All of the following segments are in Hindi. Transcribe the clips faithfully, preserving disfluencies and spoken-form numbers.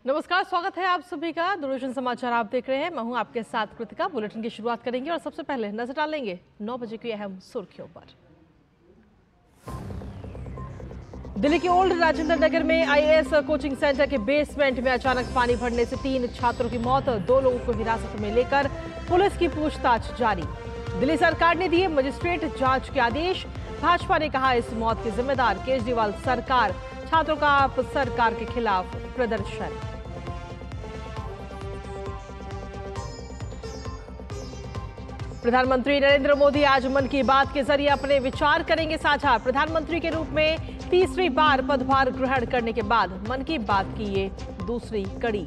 नमस्कार, स्वागत है आप सभी का। दूरदर्शन समाचार आप देख रहे हैं। मैं हूं आपके साथ कृतिका। बुलेटिन की शुरुआत करेंगे और सबसे पहले नजर डालेंगे नौ बजे की अहम सुर्खियों पर। दिल्ली के ओल्ड राजेंद्र नगर में आईएएस कोचिंग सेंटर के बेसमेंट में अचानक पानी भरने से तीन छात्रों की मौत। दो लोगों को हिरासत में लेकर पुलिस की पूछताछ जारी। दिल्ली सरकार ने दिए मजिस्ट्रेट जांच के आदेश। भाजपा ने कहा इस मौत के जिम्मेदार केजरीवाल सरकार। छात्रों का आप सरकार के खिलाफ प्रदर्शन। प्रधानमंत्री नरेंद्र मोदी आज मन की बात के जरिए अपने विचार करेंगे साझा। प्रधानमंत्री के रूप में तीसरी बार पदभार ग्रहण करने के बाद मन की बात की ये दूसरी कड़ी।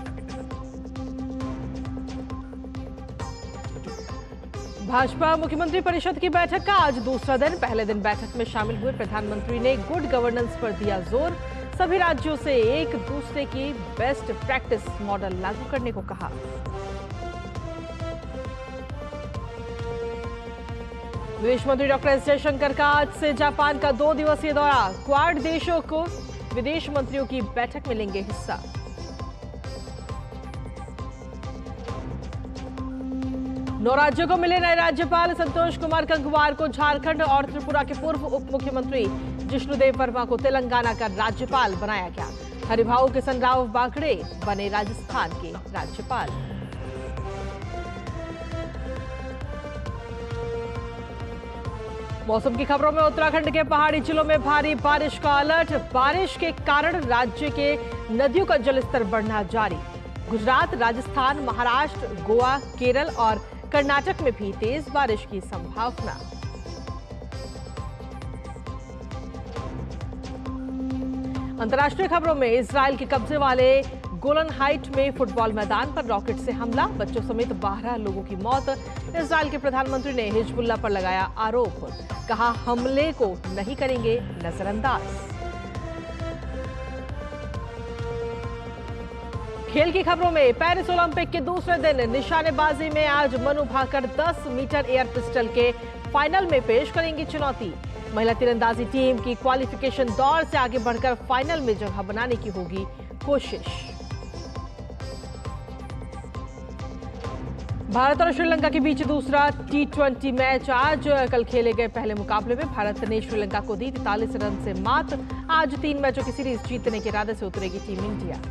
भाजपा मुख्यमंत्री परिषद की बैठक का आज दूसरा दिन। पहले दिन बैठक में शामिल हुए प्रधानमंत्री ने गुड गवर्नेंस पर दिया जोर। सभी राज्यों से एक दूसरे की बेस्ट प्रैक्टिस मॉडल लागू करने को कहा। विदेश मंत्री डॉक्टर एस जयशंकर का आज से जापान का दो दिवसीय दौरा। क्वाड देशों को विदेश मंत्रियों की बैठक में लेंगे हिस्सा। नौ राज्यों को मिले नए राज्यपाल। संतोष कुमार गंगवार को झारखंड और त्रिपुरा के पूर्व उप मुख्यमंत्री जिष्णुदेव वर्मा को तेलंगाना का राज्यपाल बनाया गया। हरिभाऊ किशन राव बागड़े बने राजस्थान के राज्यपाल। मौसम की खबरों में उत्तराखंड के पहाड़ी जिलों में भारी बारिश का अलर्ट। बारिश के कारण राज्य के नदियों का जलस्तर बढ़ना जारी। गुजरात, राजस्थान, महाराष्ट्र, गोवा, केरल और कर्नाटक में भी तेज बारिश की संभावना। अंतर्राष्ट्रीय खबरों में इजरायल के कब्जे वाले गोलन हाइट में फुटबॉल मैदान पर रॉकेट से हमला। बच्चों समेत बारह लोगों की मौत। इजरायल के प्रधानमंत्री ने हिजबुल्लाह पर लगाया आरोप। कहा हमले को नहीं करेंगे नजरअंदाज। खेल की खबरों में पेरिस ओलंपिक के दूसरे दिन निशानेबाजी में आज मनु भाकर दस मीटर एयर पिस्टल के फाइनल में पेश करेंगी चुनौती। महिला तीरंदाजी टीम की क्वालिफिकेशन दौर से आगे बढ़कर फाइनल में जगह बनाने की होगी कोशिश। भारत और श्रीलंका के बीच दूसरा टी ट्वेंटी मैच आज। कल खेले गए पहले मुकाबले में भारत ने श्रीलंका को दी तैंतालीस रन से मात। आज तीन मैचों की सीरीज जीतने के इरादे से उतरेगी टीम इंडिया।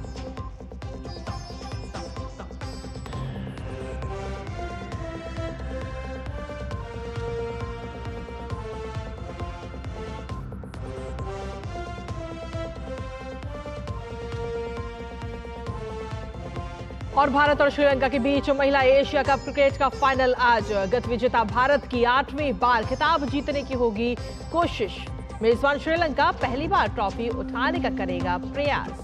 और भारत और श्रीलंका के बीच महिला एशिया कप क्रिकेट का फाइनल आज। गत विजेता भारत की आठवीं बार खिताब जीतने की होगी कोशिश। मेजबान श्रीलंका पहली बार ट्रॉफी उठाने का करेगा प्रयास।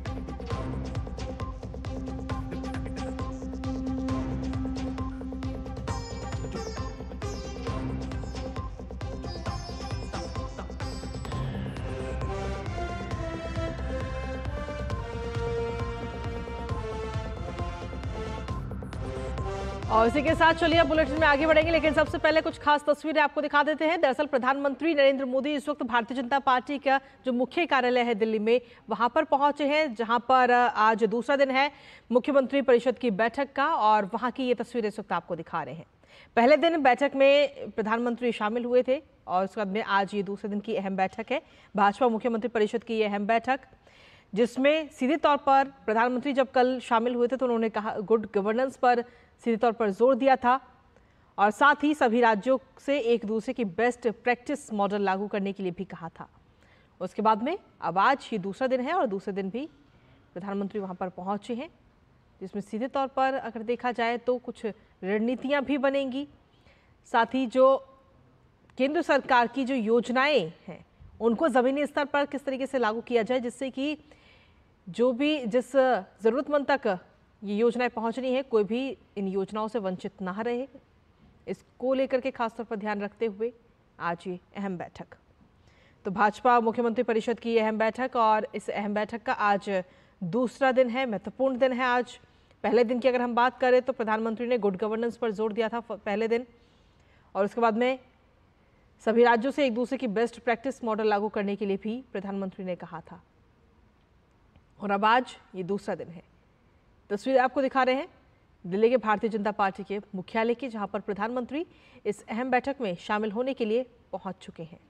और इसी के साथ चलिए बुलेटिन में आगे बढ़ेंगे, लेकिन सबसे पहले कुछ खास तस्वीरें आपको दिखा देते हैं। दरअसल प्रधानमंत्री नरेंद्र मोदी इस वक्त भारतीय जनता पार्टी का जो मुख्य कार्यालय है दिल्ली में, वहां पर पहुंचे हैं, जहां पर आज दूसरा दिन है मुख्यमंत्री परिषद की बैठक का। और वहां की ये तस्वीरें इस वक्त आपको दिखा रहे हैं। पहले दिन बैठक में प्रधानमंत्री शामिल हुए थे और उसके बाद में आज ये दूसरे दिन की अहम बैठक है, भाजपा मुख्यमंत्री परिषद की ये अहम बैठक, जिसमें सीधे तौर पर प्रधानमंत्री जब कल शामिल हुए थे तो उन्होंने कहा गुड गवर्नेंस पर सीधे तौर पर जोर दिया था और साथ ही सभी राज्यों से एक दूसरे की बेस्ट प्रैक्टिस मॉडल लागू करने के लिए भी कहा था। उसके बाद में अब आज ही दूसरा दिन है और दूसरे दिन भी प्रधानमंत्री वहां पर पहुंचे हैं, जिसमें सीधे तौर पर अगर देखा जाए तो कुछ रणनीतियां भी बनेंगी। साथ ही जो केंद्र सरकार की जो योजनाएं हैं उनको ज़मीनी स्तर पर किस तरीके से लागू किया जाए, जिससे कि जो भी जिस ज़रूरतमंद तक ये योजनाएं पहुंचनी है कोई भी इन योजनाओं से वंचित ना रहे, इसको लेकर के खासतौर पर ध्यान रखते हुए आज ये अहम बैठक। तो भाजपा मुख्यमंत्री परिषद की अहम बैठक और इस अहम बैठक का आज दूसरा दिन है, महत्वपूर्ण दिन है आज। पहले दिन की अगर हम बात करें तो प्रधानमंत्री ने गुड गवर्नेंस पर जोर दिया था पहले दिन, और उसके बाद में सभी राज्यों से एक दूसरे की बेस्ट प्रैक्टिस मॉडल लागू करने के लिए भी प्रधानमंत्री ने कहा था। और अब आज ये दूसरा दिन है। तस्वीर आपको दिखा रहे हैं दिल्ली के भारतीय जनता पार्टी के मुख्यालय की, जहां पर प्रधानमंत्री इस अहम बैठक में शामिल होने के लिए पहुंच चुके हैं।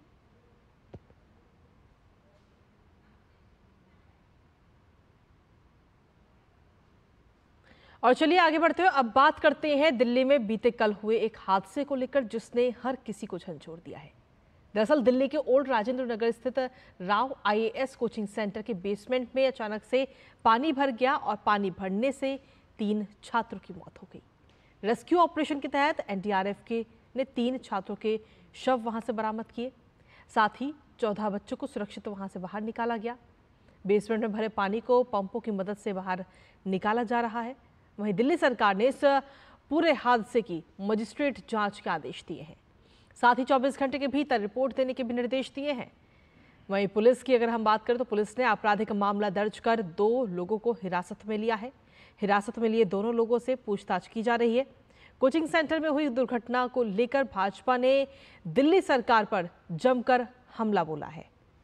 और चलिए आगे बढ़ते हुए अब बात करते हैं दिल्ली में बीते कल हुए एक हादसे को लेकर, जिसने हर किसी को झंझोर दिया है। दरअसल दिल्ली के ओल्ड राजेंद्र नगर स्थित राव आईएएस कोचिंग सेंटर के बेसमेंट में अचानक से पानी भर गया और पानी भरने से तीन छात्रों की मौत हो गई। रेस्क्यू ऑपरेशन के तहत एनडीआरएफ के ने तीन छात्रों के शव वहां से बरामद किए। साथ ही चौदह बच्चों को सुरक्षित वहां से बाहर निकाला गया। बेसमेंट में भरे पानी को पंपों की मदद से बाहर निकाला जा रहा है। वहीं दिल्ली सरकार ने इस पूरे हादसे की मजिस्ट्रेट जांच के आदेश दिए हैं। साथ ही चौबीस घंटे के भीतर रिपोर्ट देने के भी निर्देश दिए हैं। वहीं पुलिस की अगर हम बात करें तो पुलिस ने आपराधिक मामला दर्ज कर दो लोगों को हिरासत में लिया है। हिरासत में लिए दोनों लोगों से पूछताछ की जा रही है। कोचिंग सेंटर में हुई दुर्घटना को लेकर भाजपा ने दिल्ली सरकार पर जमकर हमला बोला है।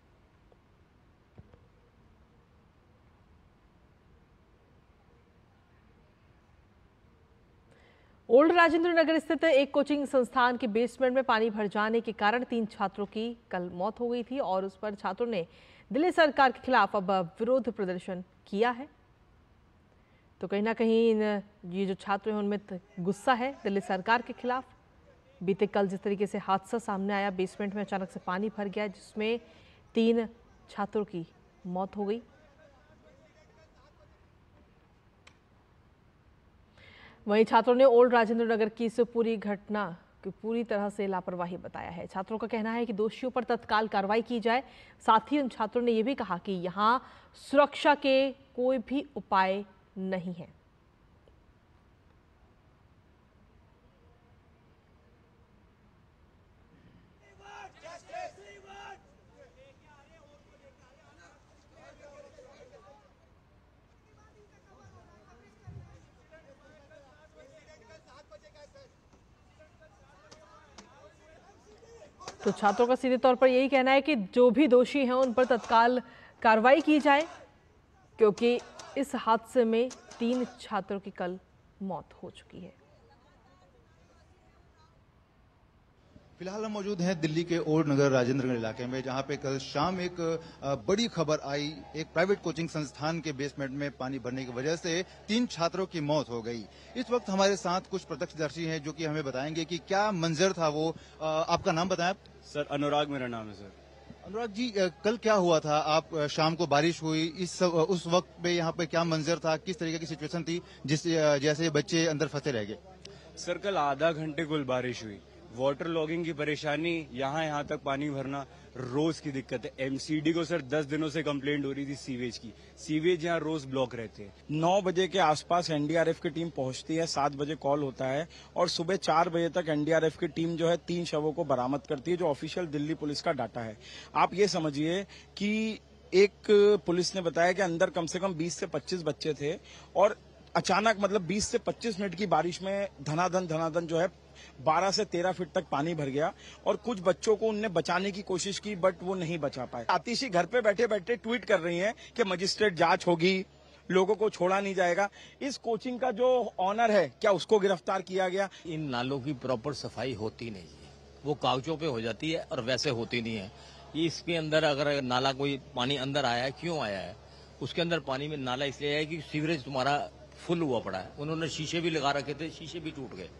ओल्ड राजेंद्र नगर स्थित एक कोचिंग संस्थान के बेसमेंट में पानी भर जाने के कारण तीन छात्रों की कल मौत हो गई थी और उस पर छात्रों ने दिल्ली सरकार के खिलाफ अब विरोध प्रदर्शन किया है। तो कहीं ना कहीं ये जो छात्र हैं उनमें गुस्सा है दिल्ली सरकार के खिलाफ। बीते कल जिस तरीके से हादसा सामने आया, बेसमेंट में अचानक से पानी भर गया जिसमें तीन छात्रों की मौत हो गई। वहीं छात्रों ने ओल्ड राजेंद्र नगर की इस पूरी घटना की पूरी तरह से लापरवाही बताया है। छात्रों का कहना है कि दोषियों पर तत्काल कार्रवाई की जाए। साथ ही उन छात्रों ने यह भी कहा कि यहां सुरक्षा के कोई भी उपाय नहीं है। तो छात्रों का सीधे तौर पर यही कहना है कि जो भी दोषी हैं उन पर तत्काल कार्रवाई की जाए, क्योंकि इस हादसे में तीन छात्रों की कल मौत हो चुकी है। फिलहाल हम मौजूद हैं दिल्ली के ओल्ड नगर राजेंद्र नगर इलाके में, जहां पे कल शाम एक बड़ी खबर आई। एक प्राइवेट कोचिंग संस्थान के बेसमेंट में पानी भरने की वजह से तीन छात्रों की मौत हो गई। इस वक्त हमारे साथ कुछ प्रत्यक्षदर्शी हैं जो कि हमें बताएंगे कि क्या मंजर था वो। आपका नाम बताएं। सर अनुराग मेरा नाम है। सर अनुराग जी, कल क्या हुआ था? आप शाम को बारिश हुई, इस उस वक्त पे यहाँ पे क्या मंजर था, किस तरीके की सिचुएशन थी जिस जैसे बच्चे अंदर फंसे रह गए? सर कल आधा घंटे कुल बारिश हुई। वाटर लॉगिंग की परेशानी, यहाँ यहाँ तक पानी भरना रोज की दिक्कत है। एमसीडी को सर दस दिनों से कंप्लेंट हो रही थी सीवेज की। सीवेज यहाँ रोज ब्लॉक रहते हैं। नौ बजे के आसपास एनडीआरएफ की टीम पहुंचती है, सात बजे कॉल होता है और सुबह चार बजे तक एनडीआरएफ की टीम जो है तीन शवों को बरामद करती है, जो ऑफिशियल दिल्ली पुलिस का डाटा है। आप ये समझिए कि एक पुलिस ने बताया कि अंदर कम से कम बीस से पच्चीस बच्चे थे और अचानक मतलब बीस से पच्चीस मिनट की बारिश में धनाधन धनाधन जो है बारह से तेरह फीट तक पानी भर गया और कुछ बच्चों को उनने बचाने की कोशिश की, बट वो नहीं बचा पाए। आतिशी घर पे बैठे बैठे ट्वीट कर रही हैं कि मजिस्ट्रेट जांच होगी, लोगों को छोड़ा नहीं जाएगा। इस कोचिंग का जो ऑनर है, क्या उसको गिरफ्तार किया गया? इन नालों की प्रॉपर सफाई होती नहीं है, वो कागजों पे हो जाती है और वैसे होती नहीं है। इसके अंदर अगर नाला कोई पानी अंदर आया है, क्यों आया है? उसके अंदर पानी में नाला इसलिए आया कि सीवरेज तुम्हारा फुल हुआ पड़ा है। उन्होंने शीशे भी लगा रखे थे, शीशे भी टूट गए।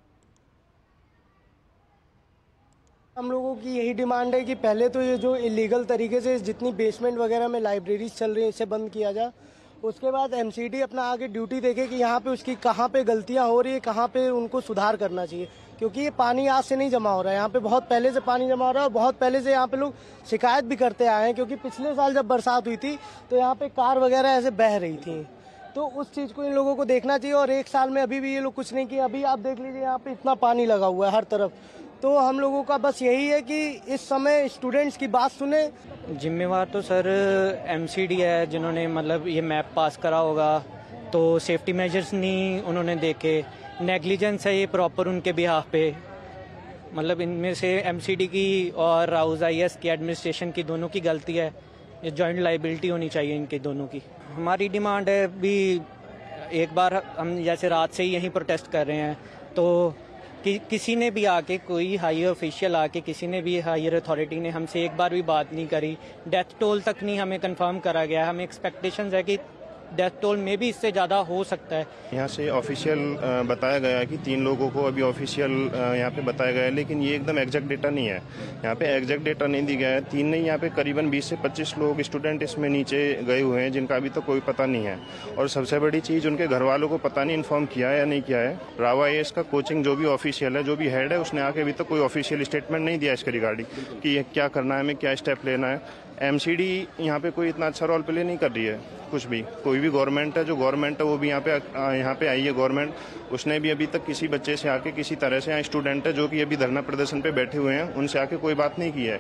हम लोगों की यही डिमांड है कि पहले तो ये जो इलीगल तरीके से जितनी बेसमेंट वगैरह में लाइब्रेरीज चल रही हैं इसे बंद किया जाए। उसके बाद एमसीडी अपना आगे ड्यूटी देखे कि यहाँ पे उसकी कहाँ पे गलतियाँ हो रही है, कहाँ पे उनको सुधार करना चाहिए, क्योंकि ये पानी आज से नहीं जमा हो रहा है। यहाँ पे बहुत पहले से पानी जमा हो रहा है और बहुत पहले से यहाँ पे लोग शिकायत भी करते आए हैं, क्योंकि पिछले साल जब बरसात हुई थी तो यहाँ पे कार वगैरह ऐसे बह रही थी। तो उस चीज़ को इन लोगों को देखना चाहिए और एक साल में अभी भी ये लोग कुछ नहीं किए। अभी आप देख लीजिए यहाँ पे इतना पानी लगा हुआ है हर तरफ। तो हम लोगों का बस यही है कि इस समय स्टूडेंट्स की बात सुने। जिम्मेवार तो सर एमसीडी है, जिन्होंने मतलब ये मैप पास करा होगा, तो सेफ्टी मेजर्स नहीं उन्होंने देखे, नेग्लिजेंस है ये प्रॉपर उनके बिहाफ पे। मतलब इनमें से एमसीडी की और राउज आईएएस की एडमिनिस्ट्रेशन की दोनों की गलती है। ये जॉइंट लाइबिलिटी होनी चाहिए इनके दोनों की। हमारी डिमांड है भी, एक बार हम जैसे रात से ही यहीं प्रोटेस्ट कर रहे हैं, तो कि, किसी ने भी आके, कोई हायर ऑफिशियल आके, किसी ने भी हायर अथॉरिटी ने हमसे एक बार भी बात नहीं करी। डेथ टोल तक नहीं हमें कंफर्म करा गया। हमें एक्सपेक्टेशंस है कि डेथ टोल में भी इससे ज़्यादा हो सकता है। यहाँ से ऑफिशियल बताया गया है कि तीन लोगों को अभी ऑफिशियल यहाँ पे बताया गया है, लेकिन ये एकदम एग्जैक्ट डेटा नहीं है। यहाँ पे एग्जैक्ट डेटा नहीं दिया गया है। तीन नहीं, यहाँ पे करीबन बीस से पच्चीस लोग स्टूडेंट इसमें नीचे गए हुए हैं जिनका अभी तक तो कोई पता नहीं है। और सबसे बड़ी चीज़, उनके घर वालों को पता नहीं इन्फॉर्म किया है या नहीं किया है। रावा एस का कोचिंग जो भी ऑफिशियल है, जो भी हेड है, उसने आके अभी तक तो कोई ऑफिशियल स्टेटमेंट नहीं दिया इसके रिगार्डिंग कि क्या करना है, हमें क्या स्टेप लेना है। एमसीडी यहाँ पे कोई इतना अच्छा रोल प्ले नहीं कर रही है कुछ भी। कोई भी गवर्नमेंट है, जो गवर्नमेंट है वो भी यहाँ पे यहाँ पे आई है गवर्नमेंट, उसने भी अभी तक किसी बच्चे से आके, किसी तरह से, यहाँ स्टूडेंट है जो कि अभी धरना प्रदर्शन पे बैठे हुए हैं, उनसे आके कोई बात नहीं की है।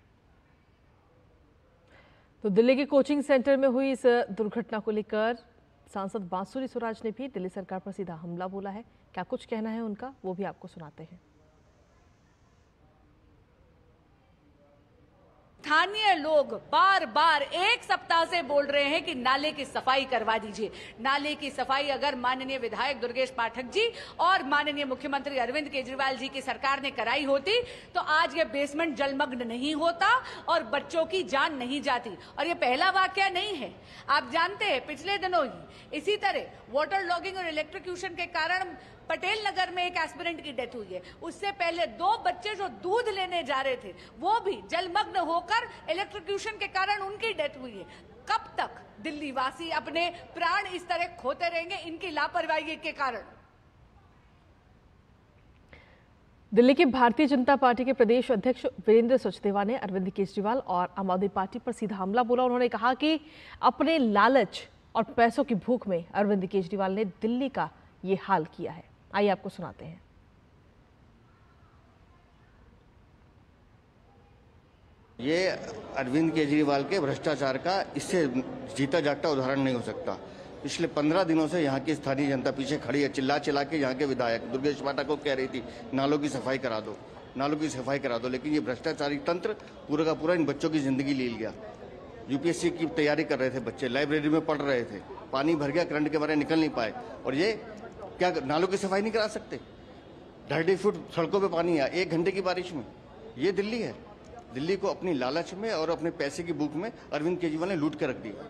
तो दिल्ली के कोचिंग सेंटर में हुई इस दुर्घटना को लेकर सांसद बांसुरी स्वराज ने भी दिल्ली सरकार पर सीधा हमला बोला है। क्या कुछ कहना है उनका, वो भी आपको सुनाते हैं। स्थानीय लोग बार बार एक सप्ताह से बोल रहे हैं कि नाले की सफाई करवा दीजिए। नाले की सफाई अगर माननीय विधायक दुर्गेश पाठक जी और माननीय मुख्यमंत्री अरविंद केजरीवाल जी की सरकार ने कराई होती तो आज ये बेसमेंट जलमग्न नहीं होता और बच्चों की जान नहीं जाती। और ये पहला वाकया नहीं है। आप जानते हैं पिछले दिनों ही इसी तरह वाटर लॉगिंग और इलेक्ट्रोक्यूशन के कारण पटेल नगर में एक एस्पिरेंट की डेथ हुई है। उससे पहले दो बच्चे जो दूध लेने जा रहे थे वो भी जलमग्न होकर इलेक्ट्रोक्यूशन के कारण उनकी डेथ हुई है। कब तक दिल्ली वासी अपने प्राण इस तरह खोते रहेंगे इनकी लापरवाही के कारण? दिल्ली के भारतीय जनता पार्टी के प्रदेश अध्यक्ष वीरेंद्र सचदेवा ने अरविंद केजरीवाल और आम आदमी पार्टी पर सीधा हमला बोला। उन्होंने कहा कि अपने लालच और पैसों की भूख में अरविंद केजरीवाल ने दिल्ली का ये हाल किया है। आइए आपको सुनाते हैं। ये अरविंद केजरीवाल के भ्रष्टाचार का इससे जीता जागता उदाहरण नहीं हो सकता। पिछले पंद्रह दिनों से यहाँ की स्थानीय जनता पीछे खड़ी है। चिल्ला चिल्ला के यहाँ के विधायक दुर्गेश पाठक को कह रही थी नालों की सफाई करा दो, नालों की सफाई करा दो, लेकिन ये भ्रष्टाचारी तंत्र पूरा का पूरा इन बच्चों की जिंदगी ले लिया। यूपीएससी की तैयारी कर रहे थे बच्चे, लाइब्रेरी में पढ़ रहे थे, पानी भर गया, करंट के बारे निकल नहीं पाए। और ये क्या नालों की सफाई नहीं करा सकते? ढाई ढाई फुट सड़कों पे पानी है एक घंटे की बारिश में। ये दिल्ली है। दिल्ली को अपनी लालच में और अपने पैसे की भूख में अरविंद केजरीवाल ने लूट कर रख दिया।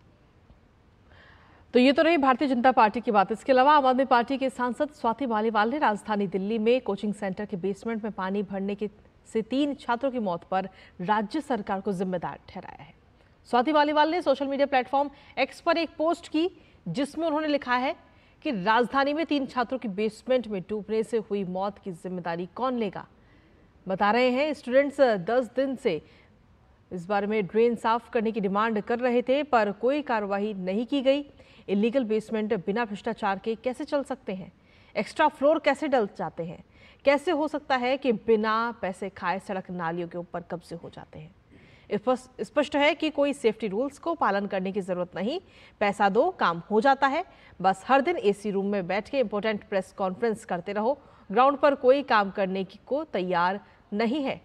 तो ये तो रही भारतीय जनता पार्टी की बात। इसके अलावा आम आदमी पार्टी के सांसद स्वाति मालीवाल ने राजधानी दिल्ली में कोचिंग सेंटर के बेसमेंट में पानी भरने के से तीन छात्रों की मौत पर राज्य सरकार को जिम्मेदार ठहराया है। स्वाति मालीवाल ने सोशल मीडिया प्लेटफॉर्म एक्स पर एक पोस्ट की जिसमें उन्होंने लिखा है कि राजधानी में तीन छात्रों की बेसमेंट में डूबने से हुई मौत की जिम्मेदारी कौन लेगा। बता रहे हैं स्टूडेंट्स दस दिन से इस बारे में ड्रेन साफ करने की डिमांड कर रहे थे पर कोई कार्रवाई नहीं की गई। इलीगल बेसमेंट बिना भ्रष्टाचार के कैसे चल सकते हैं? एक्स्ट्रा फ्लोर कैसे डल जाते हैं? कैसे हो सकता है कि बिना पैसे खाए सड़क नालियों के ऊपर कब्जे हो जाते हैं? स्पष्ट है कि कोई सेफ्टी रूल्स को पालन करने की जरूरत नहीं। पैसा दो, काम हो जाता है। बस हर दिन एसी रूम में बैठ के इंपॉर्टेंट प्रेस कॉन्फ्रेंस करते रहो। ग्राउंड पर कोई काम करने की को तैयार नहीं है।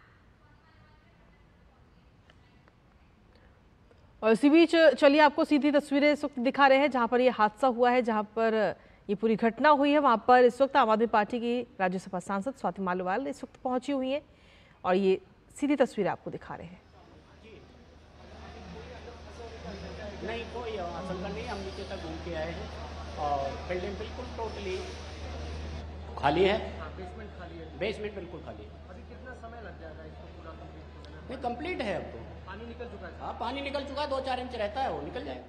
और इसी बीच चलिए आपको सीधी तस्वीरें इस वक्त दिखा रहे हैं जहां पर यह हादसा हुआ है, जहां पर ये पूरी घटना हुई है। वहां पर इस वक्त आम आदमी पार्टी की राज्यसभा सांसद स्वाति मालीवाल इस वक्त पहुंची हुई है और ये सीधी तस्वीरें आपको दिखा रहे हैं। नहीं, कोई आशंका नहीं। हम नीचे तक घूम के आए हैं और बिल्डिंग बिल्कुल टोटली खाली है। बेसमेंट खाली है। बेसमेंट बिल्कुल खाली है। अभी कितना समय लग जाएगा इसको पूरा कंप्लीट होने में? नहीं, कंप्लीट है अब तो। पानी निकल चुका है। हाँ, पानी निकल चुका है। दो चार इंच रहता है, वो निकल जाएगा।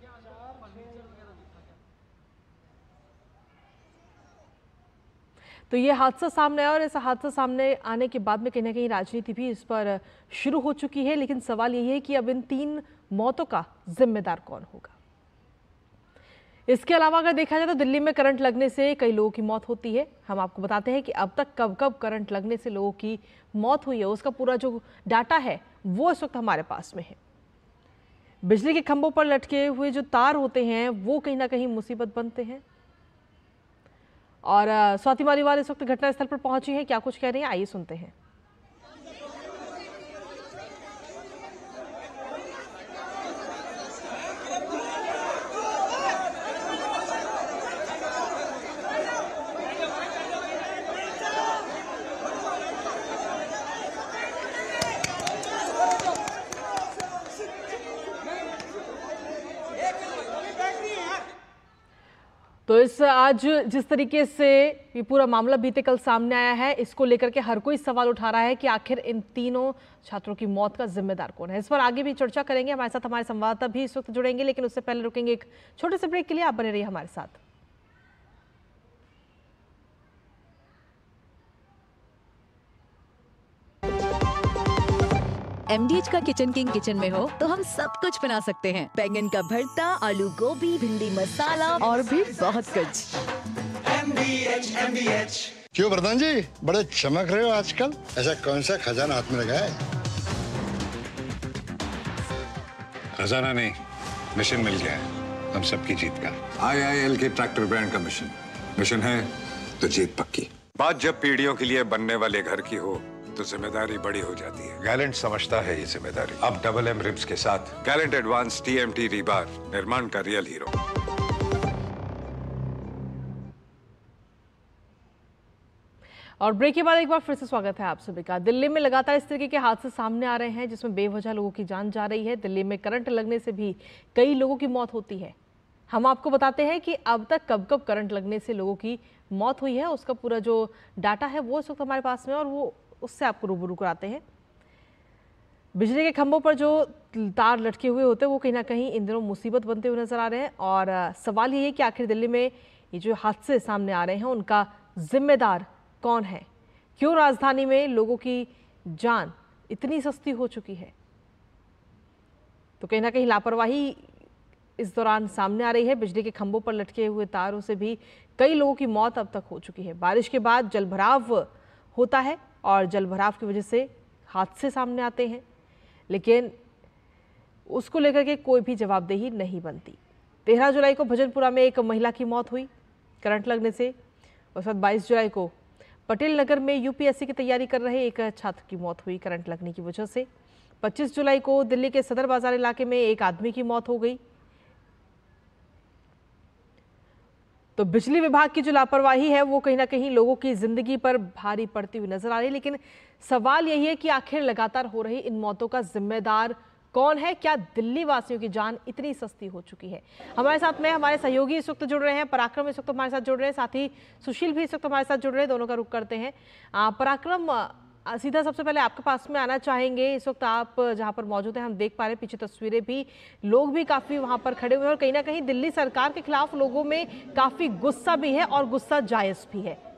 तो ये हादसा सामने आया और इस हादसा सामने आने के बाद में कहीं ना कहीं राजनीति भी इस पर शुरू हो चुकी है। लेकिन सवाल यही है कि अब इन तीन मौतों का जिम्मेदार कौन होगा। इसके अलावा अगर देखा जाए तो दिल्ली में करंट लगने से कई लोगों की मौत होती है। हम आपको बताते हैं कि अब तक कब कब करंट लगने से लोगों की मौत हुई है, उसका पूरा जो डाटा है वो इस वक्त हमारे पास में है। बिजली के खंभों पर लटके हुए जो तार होते हैं वो कहीं ना कहीं मुसीबत बनते हैं। और स्वाति मालीवाल इस वक्त घटनास्थल पर पहुंची हैं, क्या कुछ कह रही हैं आइए सुनते हैं। तो इस आज जिस तरीके से ये पूरा मामला बीते कल सामने आया है, इसको लेकर के हर कोई सवाल उठा रहा है कि आखिर इन तीनों छात्रों की मौत का जिम्मेदार कौन है। इस पर आगे भी चर्चा करेंगे। हमारे साथ हमारे संवाददाता भी इस वक्त जुड़ेंगे, लेकिन उससे पहले रुकेंगे एक छोटे से ब्रेक के लिए। आप बने रहिए हमारे साथ। एम डी एच का किचन किंग किचन में हो तो हम सब कुछ बना सकते हैं। बैंगन का भरता, आलू गोभी, भिंडी मसाला और भी बहुत कुछ। M D H, M D H. क्यों प्रधान जी, बड़े चमक रहे हो आजकल? ऐसा कौन सा खजाना हाथ में लगा है? खजाना नहीं, मिशन मिल गया है हम सबकी जीत का। आई आई एल के ट्रैक्टर ब्रांड का मिशन मिशन है तो जीत पक्की। बात जब पीढ़ियों के लिए बनने वाले घर की हो तो जिम्मेदारी बड़ी हो जाती है। गैलेंट समझता है ये जिम्मेदारी। अब डबल एम रिब्स के साथ Gallant advance T M T rebar, निर्माण का रियल हीरो। और ब्रेक के बाद एक बार फिर से स्वागत है आप सभी का। दिल्ली में लगातार इस तरीके के हादसे सामने आ रहे हैं जिसमें बेवजह लोगों की जान जा रही है। दिल्ली में करंट लगने से भी कई लोगों की मौत होती है। हम आपको बताते हैं कि अब तक कब कब करंट लगने से लोगों की मौत हुई है, उसका पूरा जो डाटा है वो इस वक्त हमारे पास में, और वो उससे आपको रूबरू कराते हैं। बिजली के खंभों पर जो तार लटके हुए होते हैं वो कहीं ना कहीं इन दिनों मुसीबत बनते हुए नजर आ रहे हैं। और सवाल ये है कि आखिर दिल्ली में ये जो हादसे सामने आ रहे हैं उनका जिम्मेदार कौन है? क्यों राजधानी में लोगों की जान इतनी सस्ती हो चुकी है? तो कहीं ना कहीं लापरवाही इस दौरान सामने आ रही है। बिजली के खंभों पर लटके हुए तारों से भी कई लोगों की मौत अब तक हो चुकी है। बारिश के बाद जलभराव होता है और जलभराव की वजह से हादसे सामने आते हैं, लेकिन उसको लेकर के कोई भी जवाबदेही नहीं बनती। तेरह जुलाई को भजनपुरा में एक महिला की मौत हुई करंट लगने से। उस वक्त बाईस जुलाई को पटेल नगर में यू पी एस सी की तैयारी कर रहे एक छात्र की मौत हुई करंट लगने की वजह से। पच्चीस जुलाई को दिल्ली के सदर बाजार इलाके में एक आदमी की मौत हो गई। तो बिजली विभाग की जो लापरवाही है वो कहीं ना कहीं लोगों की जिंदगी पर भारी पड़ती हुई नजर आ रही है। लेकिन सवाल यही है कि आखिर लगातार हो रही इन मौतों का जिम्मेदार कौन है? क्या दिल्ली वासियों की जान इतनी सस्ती हो चुकी है? हमारे साथ में हमारे सहयोगी इस वक्त जुड़ रहे हैं। पराक्रम इस वक्त हमारे साथ जुड़ रहे हैं, साथ ही सुशील भी इस वक्त हमारे साथ जुड़ रहे हैं। दोनों का रुख करते हैं। आ, पराक्रम, सीधा सबसे पहले आपके पास में आना चाहेंगे। इस वक्त आप जहां पर मौजूद हैं हम देख पा रहे हैं पीछे तस्वीरें भी, लोग भी काफी वहां पर खड़े हुए हैं और कहीं ना कहीं दिल्ली सरकार के खिलाफ लोगों में काफी गुस्सा भी है और गुस्सा जायज भी है।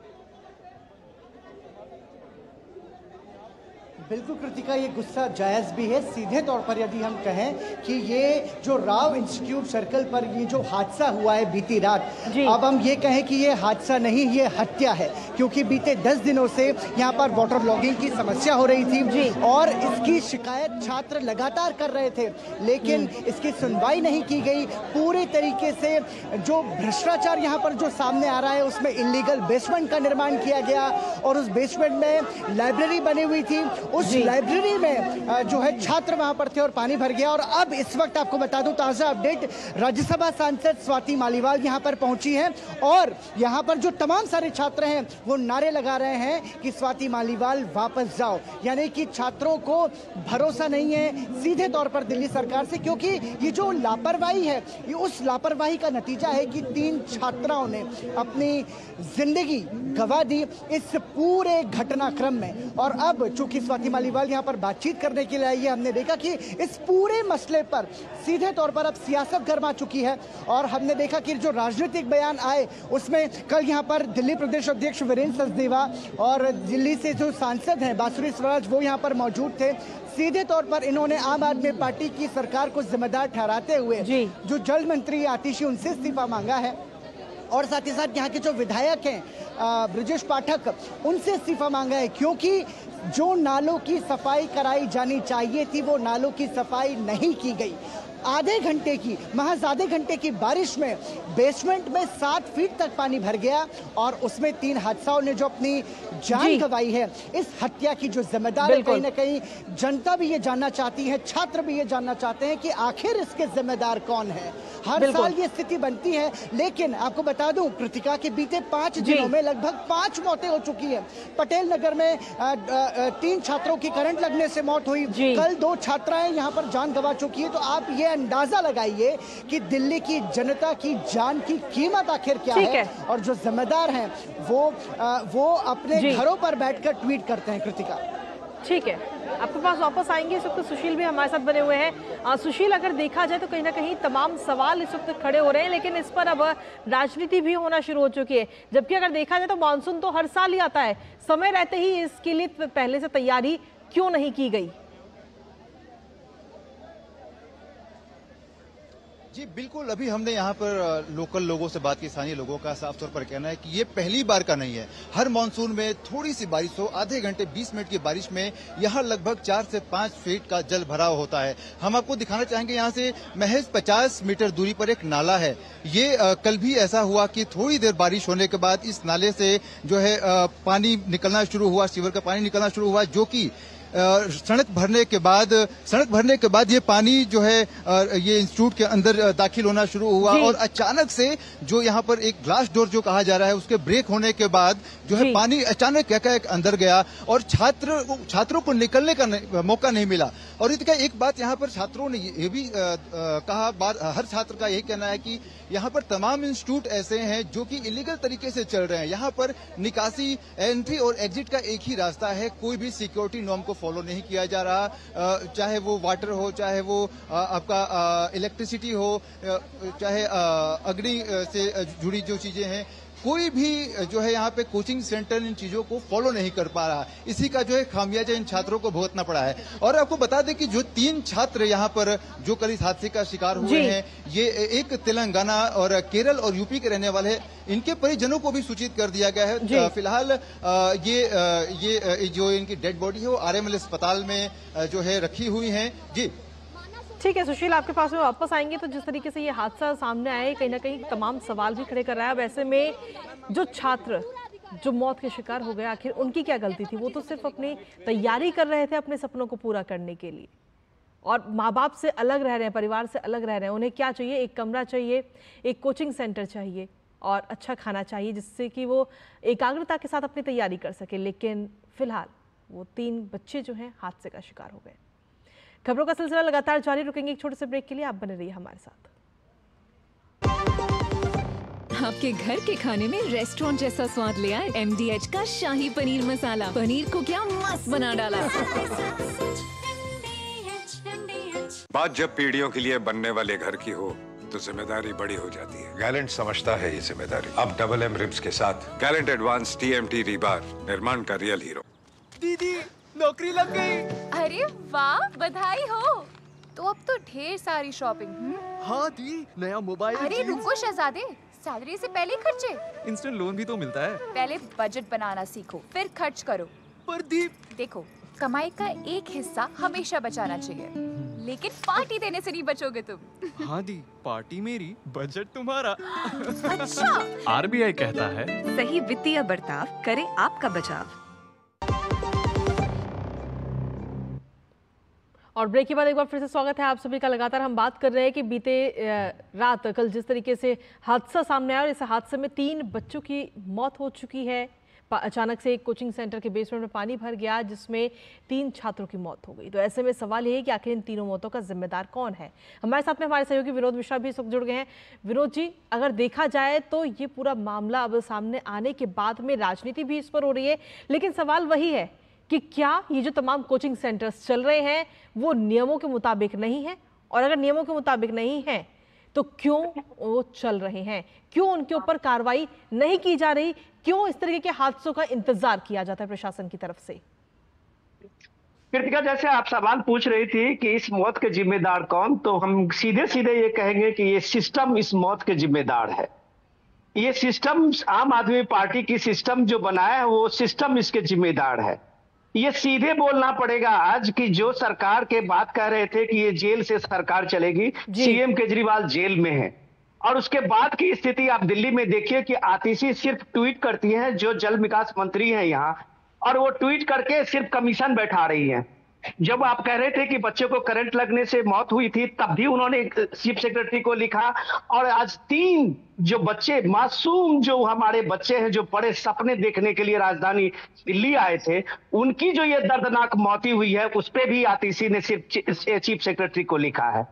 बिल्कुल कृतिका, ये गुस्सा जायज़ भी है। सीधे तौर पर यदि हम कहें कि ये जो राव इंस्टीट्यूट सर्कल पर ये जो हादसा हुआ है बीती रात, अब हम ये कहें कि ये हादसा नहीं, ये हत्या है, क्योंकि बीते दस दिनों से यहाँ पर वाटर लॉगिंग की समस्या हो रही थी और इसकी शिकायत छात्र लगातार कर रहे थे, लेकिन इसकी सुनवाई नहीं की गई। पूरे तरीके से जो भ्रष्टाचार यहाँ पर जो सामने आ रहा है उसमें इलीगल बेसमेंट का निर्माण किया गया और उस बेसमेंट में लाइब्रेरी बनी हुई थी। उस लाइब्रेरी में जो है छात्र वहां पर थे और पानी भर गया। और अब इस वक्त आपको बता दूं ताजा अपडेट, राज्यसभा सांसद स्वाति मालीवाल यहां पर पहुंची हैं और यहां पर जो तमाम सारे छात्र हैं वो नारे लगा रहे हैं कि स्वाति मालीवाल वापस जाओ। यानी कि छात्रों को भरोसा नहीं है सीधे तौर पर दिल्ली सरकार से, क्योंकि ये जो लापरवाही है ये उस लापरवाही का नतीजा है कि तीन छात्राओं ने अपनी जिंदगी गंवा दी इस पूरे घटनाक्रम में। और अब चूंकि स्वाति मालीवाल यहाँ पर बातचीत करने के लिए आई है, हमने देखा कि इस पूरे मसले पर सीधे तौर पर अब सियासत गर्मा चुकी है और हमने देखा कि जो राजनीतिक बयान आए उसमें कल यहाँ पर दिल्ली प्रदेश अध्यक्ष वीरेंद्र सचदेवा और दिल्ली से जो सांसद हैं बांसुरी स्वराज वो यहाँ पर मौजूद थे। सीधे तौर पर इन्होंने आम आदमी पार्टी की सरकार को जिम्मेदार ठहराते हुए जो जल मंत्री आतिशी उनसे इस्तीफा मांगा है और साथ ही साथ यहाँ के जो विधायक हैं ब्रजेश पाठक उनसे इस्तीफा मांगा है, क्योंकि जो नालों की सफाई कराई जानी चाहिए थी वो नालों की सफाई नहीं की गई। आधे घंटे की महज आधे घंटे की बारिश में बेसमेंट में सात फीट तक पानी भर गया और उसमें तीन हादसाओं ने जो अपनी जान गंवाई है। इस हत्या की जो जिम्मेदार है कहीं ना कहीं जनता भी ये जानना चाहती है, छात्र भी ये जानना चाहते हैं कि आखिर इसके जिम्मेदार कौन है। हर साल ये स्थिति बनती है, लेकिन आपको बता दूं कृतिका के बीते पांच दिनों में लगभग पांच मौतें हो चुकी है। पटेल नगर में आ, आ, आ, तीन छात्रों की करंट लगने से मौत हुई, कल दो छात्राएं यहाँ पर जान गंवा चुकी है। तो आप ये अंदाजा लगाइए कि दिल्ली की जनता की जान की कीमत आखिर क्या है, है और जो जिम्मेदार हैं वो आ, वो अपने घरों पर बैठकर ट्वीट करते हैं। कृतिका, ठीक है, आपके पास वापस आएंगे। इस वक्त सुशील भी हमारे साथ बने हुए हैं। आ, सुशील, अगर देखा जाए तो कहीं ना कहीं तमाम सवाल इस वक्त खड़े हो रहे हैं, लेकिन इस पर अब राजनीति भी होना शुरू हो चुकी है। जबकि अगर देखा जाए तो मानसून तो हर साल ही आता है, समय रहते ही इसके लिए पहले से तैयारी क्यों नहीं की गई? जी बिल्कुल, अभी हमने यहाँ पर लोकल लोगों से बात की, स्थानीय लोगों का साफ तौर पर कहना है कि ये पहली बार का नहीं है। हर मानसून में थोड़ी सी बारिश हो, आधे घंटे बीस मिनट की बारिश में यहाँ लगभग चार से पांच फीट का जल भराव होता है। हम आपको दिखाना चाहेंगे, यहाँ से महज पचास मीटर दूरी पर एक नाला है। ये आ, कल भी ऐसा हुआ कि थोड़ी देर बारिश होने के बाद इस नाले से जो है आ, पानी निकलना शुरू हुआ, सीवर का पानी निकलना शुरू हुआ, जो कि सड़क भरने के बाद सड़क भरने के बाद ये पानी जो है ये इंस्टीट्यूट के अंदर दाखिल होना शुरू हुआ और अचानक से जो यहाँ पर एक ग्लास डोर जो कहा जा रहा है उसके ब्रेक होने के बाद जो है पानी अचानक एकाएक अंदर गया और छात्र छात्रों को निकलने का मौका नहीं मिला। और इसका एक बात यहाँ पर छात्रों ने ये भी आ, आ, कहा, बार हर छात्र का यही कहना है कि यहाँ पर तमाम इंस्टीट्यूट ऐसे हैं जो कि इलीगल तरीके से चल रहे हैं। यहाँ पर निकासी, एंट्री और एग्जिट का एक ही रास्ता है, कोई भी सिक्योरिटी नॉर्म को फॉलो नहीं किया जा रहा, चाहे वो वाटर हो, चाहे वो आपका इलेक्ट्रिसिटी हो, चाहे अग्नि से जुड़ी जो चीजें हैं, कोई भी जो है यहाँ पे कोचिंग सेंटर इन चीजों को फॉलो नहीं कर पा रहा। इसी का जो है खामियाजा इन छात्रों को भुगतना पड़ा है। और आपको बता दें कि जो तीन छात्र यहाँ पर जो कल इस हादसे का शिकार हुए हैं, ये एक तेलंगाना और केरल और यूपी के रहने वाले हैं। इनके परिजनों को भी सूचित कर दिया गया है। फिलहाल ये ये जो इनकी डेड बॉडी है वो आरएमएल अस्पताल में जो है रखी हुई है। जी ठीक है सुशील, आपके पास में वापस आएंगे। तो जिस तरीके से ये हादसा सामने आया, कहीं ना कहीं तमाम सवाल भी खड़े कर रहा है। अब ऐसे में जो छात्र जो मौत के शिकार हो गए, आखिर उनकी क्या गलती थी? वो तो सिर्फ अपनी तैयारी कर रहे थे अपने सपनों को पूरा करने के लिए, और माँ बाप से अलग रह रहे हैं, परिवार से अलग रह रहे हैं। उन्हें क्या चाहिए? एक कमरा चाहिए, एक कोचिंग सेंटर चाहिए और अच्छा खाना चाहिए, जिससे कि वो एकाग्रता के साथ अपनी तैयारी कर सके। लेकिन फिलहाल वो तीन बच्चे जो हैं हादसे का शिकार हो गए। खबरों का सिलसिला लगातार जारी, रुकेंगे एक छोटे से ब्रेक के लिए, आप बने रहिए हमारे साथ। आपके घर के खाने में रेस्टोरेंट जैसा स्वाद ले आए एम डी एच का शाही पनीर मसाला। पनीर को क्या मस्त बना डाला। बात जब पीढ़ियों के लिए बनने वाले घर की हो तो जिम्मेदारी बड़ी हो जाती है। गैलेंट समझता है ये जिम्मेदारी। अब डबल एम रिब्स के साथ Gallant advance T M T rebar, निर्माण का रियल हीरो। दीदी नौकरी लग गई। अरे वाह, बधाई हो। तो अब तो ढेर सारी शॉपिंग। हाँ दी, नया मोबाइल। अरे रुको शहजादे, सैलरी से पहले खर्चे। इंस्टेंट लोन भी तो मिलता है। पहले बजट बनाना सीखो, फिर खर्च करो। पर दी, देखो कमाई का एक हिस्सा हमेशा बचाना चाहिए, लेकिन पार्टी देने से नहीं बचोगे तुम। हाँ दी, पार्टी मेरी, बजट तुम्हारा। अच्छा। आर बी आई कहता है, सही वित्तीय बर्ताव करे आपका बचाव। और ब्रेक के बाद एक बार फिर से स्वागत है आप सभी का। लगातार हम बात कर रहे हैं कि बीते रात कल जिस तरीके से हादसा सामने आया और इस हादसे में तीन बच्चों की मौत हो चुकी है। अचानक से एक कोचिंग सेंटर के बेसमेंट में पानी भर गया, जिसमें तीन छात्रों की मौत हो गई। तो ऐसे में सवाल ये है कि आखिर इन तीनों मौतों का जिम्मेदार कौन है? हमारे साथ में हमारे सहयोगी विनोद मिश्रा भी इस वक्त जुड़ गए हैं। विनोद जी, अगर देखा जाए तो ये पूरा मामला अब सामने आने के बाद में राजनीति भी इस पर हो रही है, लेकिन सवाल वही है कि क्या ये जो तमाम कोचिंग सेंटर्स चल रहे हैं वो नियमों के मुताबिक नहीं है, और अगर नियमों के मुताबिक नहीं है तो क्यों वो चल रहे हैं? क्यों उनके ऊपर कार्रवाई नहीं की जा रही? क्यों इस तरीके के हादसों का इंतजार किया जाता है प्रशासन की तरफ से? कृतिका, जैसे आप सवाल पूछ रही थी कि इस मौत के जिम्मेदार कौन, तो हम सीधे सीधे ये कहेंगे कि ये सिस्टम इस मौत के जिम्मेदार है। ये सिस्टम, आम आदमी पार्टी की सिस्टम जो बनाया है वो सिस्टम इसके जिम्मेदार है। ये सीधे बोलना पड़ेगा आज कि जो सरकार के बात कह रहे थे कि ये जेल से सरकार चलेगी, सीएम केजरीवाल जेल में है। और उसके बाद की स्थिति आप दिल्ली में देखिए कि आतिशी सिर्फ ट्वीट करती है, जो जल विकास मंत्री है यहाँ, और वो ट्वीट करके सिर्फ कमीशन बैठा रही है। जब आप कह रहे थे कि बच्चे को करंट लगने से मौत हुई थी, तब भी उन्होंने चीफ सेक्रेटरी को लिखा। और आज तीन जो बच्चे, मासूम जो हमारे बच्चे हैं, जो बड़े सपने देखने के लिए राजधानी दिल्ली आए थे, उनकी जो ये दर्दनाक मौत हुई है, उस पर भी आतिशी ने सिर्फ चीफ सेक्रेटरी को लिखा है।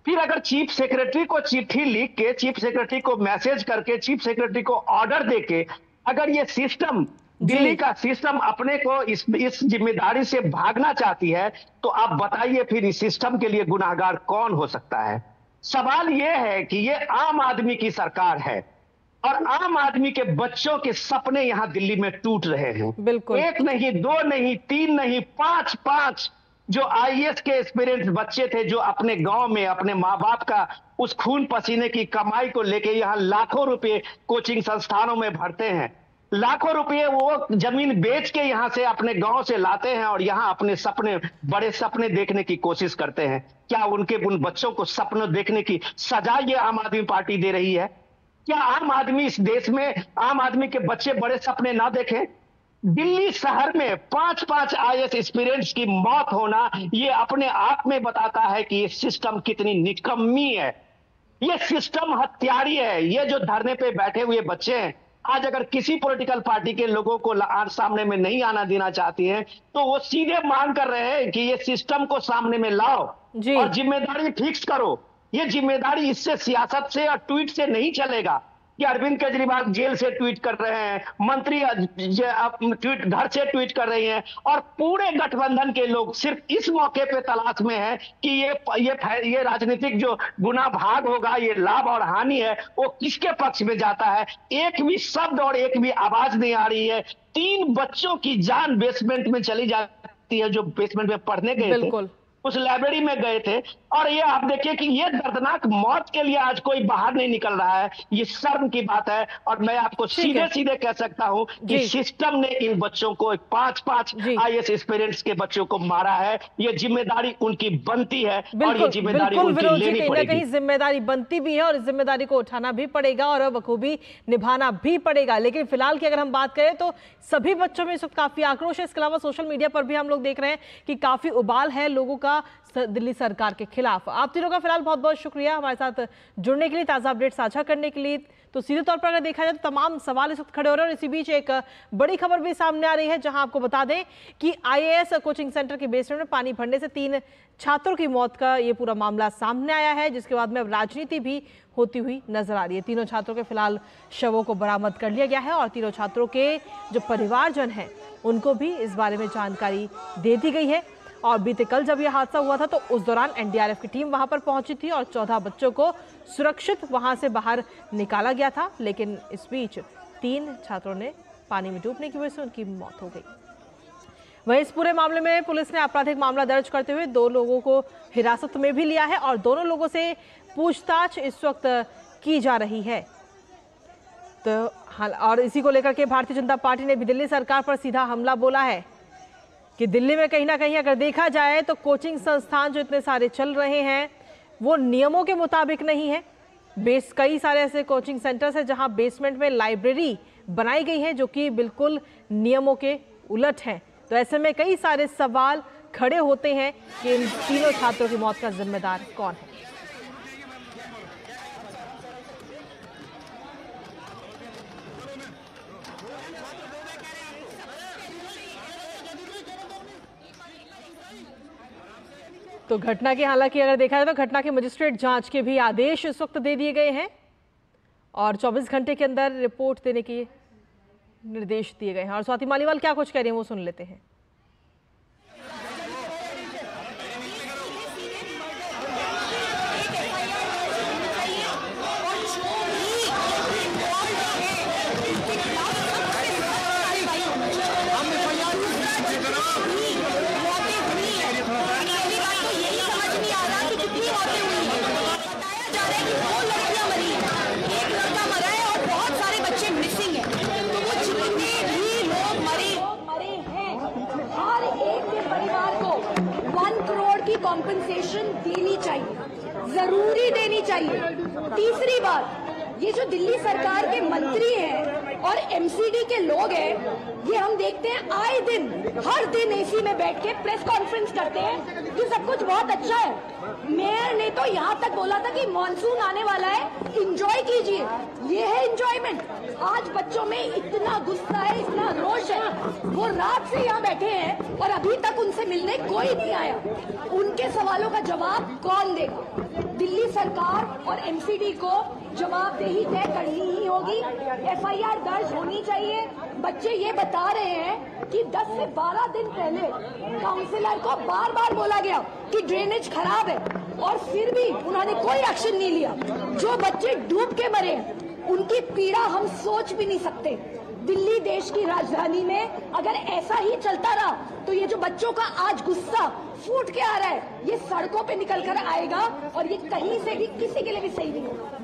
फिर अगर चीफ सेक्रेटरी को चिट्ठी लिख के, चीफ सेक्रेटरी को मैसेज करके, चीफ सेक्रेटरी को ऑर्डर देके अगर ये सिस्टम, दिल्ली का सिस्टम अपने को इस इस जिम्मेदारी से भागना चाहती है, तो आप बताइए फिर इस सिस्टम के लिए गुनाहगार कौन हो सकता है। सवाल ये है कि ये आम आदमी की सरकार है और आम आदमी के बच्चों के सपने यहां दिल्ली में टूट रहे हैं। बिल्कुल, एक नहीं, दो नहीं, तीन नहीं, पांच पांच जो आईएएस के एक्सपीरियंस बच्चे थे, जो अपने गांव में अपने माँ बाप का उस खून पसीने की कमाई को लेके यहाँ लाखों रुपए कोचिंग संस्थानों में भरते हैं, लाखों रुपए वो जमीन बेच के यहाँ से अपने गांव से लाते हैं और यहाँ अपने सपने, बड़े सपने देखने की कोशिश करते हैं। क्या उनके उन बच्चों को सपने देखने की सजा ये आम आदमी पार्टी दे रही है? क्या आम आदमी इस देश में, आम आदमी के बच्चे बड़े सपने ना देखें? दिल्ली शहर में पांच पांच आईएएस एस्पिरेंट्स की मौत होना ये अपने आप में बताता है कि ये सिस्टम कितनी निकम्मी है, ये सिस्टम हत्यारी है। ये जो धरने पे बैठे हुए बच्चे हैं, आज अगर किसी पॉलिटिकल पार्टी के लोगों को आज सामने में नहीं आना देना चाहती हैं, तो वो सीधे मांग कर रहे हैं कि ये सिस्टम को सामने में लाओ और जिम्मेदारी फिक्स करो। ये जिम्मेदारी इससे, सियासत से और ट्वीट से नहीं चलेगा कि अरविंद केजरीवाल जेल से ट्वीट कर रहे हैं, मंत्री ट्वीट घर से ट्वीट कर रही हैं और पूरे गठबंधन के लोग सिर्फ इस मौके पे तलाश में हैं कि ये ये ये राजनीतिक जो गुना भाग होगा, ये लाभ और हानि है, वो किसके पक्ष में जाता है। एक भी शब्द और एक भी आवाज नहीं आ रही है। तीन बच्चों की जान बेसमेंट में चली जाती है, जो बेसमेंट में पढ़ने गए थे, उस लाइब्रेरी में गए थे, और ये आप देखिए कि ये दर्दनाक मौत के लिए आज कोई बाहर नहीं निकल रहा है। ये शर्म की बात है। और मैं आपको सीधे सीधे कह सकता हूं कि सिस्टम ने इन बच्चों को, पांच पांच आईएएस एस्पिरेंट्स के बच्चों को मारा है। ये जिम्मेदारी उनकी बनती है और ये जिम्मेदारी उनकी लेनी पड़ेगी। कहीं जिम्मेदारी बनती भी है और इस जिम्मेदारी को उठाना भी पड़ेगा और बखूबी निभाना भी पड़ेगा। लेकिन फिलहाल की अगर हम बात करें तो सभी बच्चों में इस वक्त काफी आक्रोश है। इसके अलावा सोशल मीडिया पर भी हम लोग देख रहे हैं कि काफी उबाल है लोगों का दिल्ली सरकार के खिलाफ। आप तीनों का फिलहाल बहुत बहुत शुक्रिया हमारे साथ जुड़ने के लिए, ताजा अपडेट साझा करने के लिए। तो सीधे तौर पर अगर देखा जाए तो तमाम सवाल इस वक्त खड़े हो रहे हैं और इसी बीच एक बड़ी खबर भी सामने आ रही है, जहां आपको बता दें कि आईएएस कोचिंग सेंटर के बेसमेंट में पानी भरने से तीन छात्रों की मौत का ये पूरा मामला सामने आया है, जिसके बाद में अब राजनीति भी होती हुई नजर आ रही है। तीनों छात्रों के फिलहाल शवों को बरामद कर लिया गया है और तीनों छात्रों के जो परिवारजन हैं उनको भी इस बारे में जानकारी दे दी गई है। और बीते कल जब यह हादसा हुआ था तो उस दौरान एनडीआरएफ की टीम वहां पर पहुंची थी और चौदह बच्चों को सुरक्षित वहां से बाहर निकाला गया था, लेकिन इस बीच तीन छात्रों ने पानी में डूबने की वजह से उनकी मौत हो गई। वहीं इस पूरे मामले में पुलिस ने आपराधिक मामला दर्ज करते हुए दो लोगों को हिरासत में भी लिया है और दोनों लोगों से पूछताछ इस वक्त की जा रही है। तो और इसी को लेकर के भारतीय जनता पार्टी ने भी दिल्ली सरकार पर सीधा हमला बोला है कि दिल्ली में कहीं ना कहीं अगर देखा जाए तो कोचिंग संस्थान जो इतने सारे चल रहे हैं वो नियमों के मुताबिक नहीं है। बेस कई सारे ऐसे कोचिंग सेंटर्स हैं जहां बेसमेंट में लाइब्रेरी बनाई गई है जो कि बिल्कुल नियमों के उलट है। तो ऐसे में कई सारे सवाल खड़े होते हैं कि इन तीनों छात्रों की मौत का जिम्मेदार कौन है। तो घटना की, हालांकि अगर देखा जाए तो घटना के मजिस्ट्रेट जांच के भी आदेश इस वक्त दे दिए गए हैं और चौबीस घंटे के अंदर रिपोर्ट देने के निर्देश दिए गए हैं। और स्वाति मालीवाल क्या कुछ कह रही हैं वो सुन लेते हैं। कॉम्पनसेशन देनी चाहिए, जरूरी देनी चाहिए। तीसरी बात, ये जो दिल्ली सरकार के मंत्री हैं और और एमसीडी के लोग हैं, ये हम देखते हैं आए दिन, हर दिन एसी में बैठ के प्रेस कॉन्फ्रेंस करते हैं कि सब कुछ बहुत अच्छा है। मेयर ने तो यहाँ तक बोला था कि मॉनसून आने वाला है, इंजॉय कीजिए। ये है इंजॉयमेंट। आज बच्चों में इतना गुस्सा है, इतना रोष है, वो रात से यहाँ बैठे हैं और अभी तक उनसे मिलने कोई नहीं आया। उनके सवालों का जवाब कौन देगा? दिल्ली सरकार और एमसीडी को जवाबदेही तय करनी ही होगी। एफआईआर दर्ज होनी चाहिए। बच्चे ये बता रहे हैं कि दस से बारह दिन पहले काउंसलर को बार बार बोला गया कि ड्रेनेज खराब है और फिर भी उन्होंने कोई एक्शन नहीं लिया। जो बच्चे डूब के मरे उनकी पीड़ा हम सोच भी नहीं सकते। दिल्ली देश की राजधानी में अगर ऐसा ही चलता रहा तो ये जो बच्चों का आज गुस्सा फूट के आ रहा है, ये सड़कों पे निकल कर आएगा और ये कहीं से भी किसी के लिए भी सही नहीं होगा।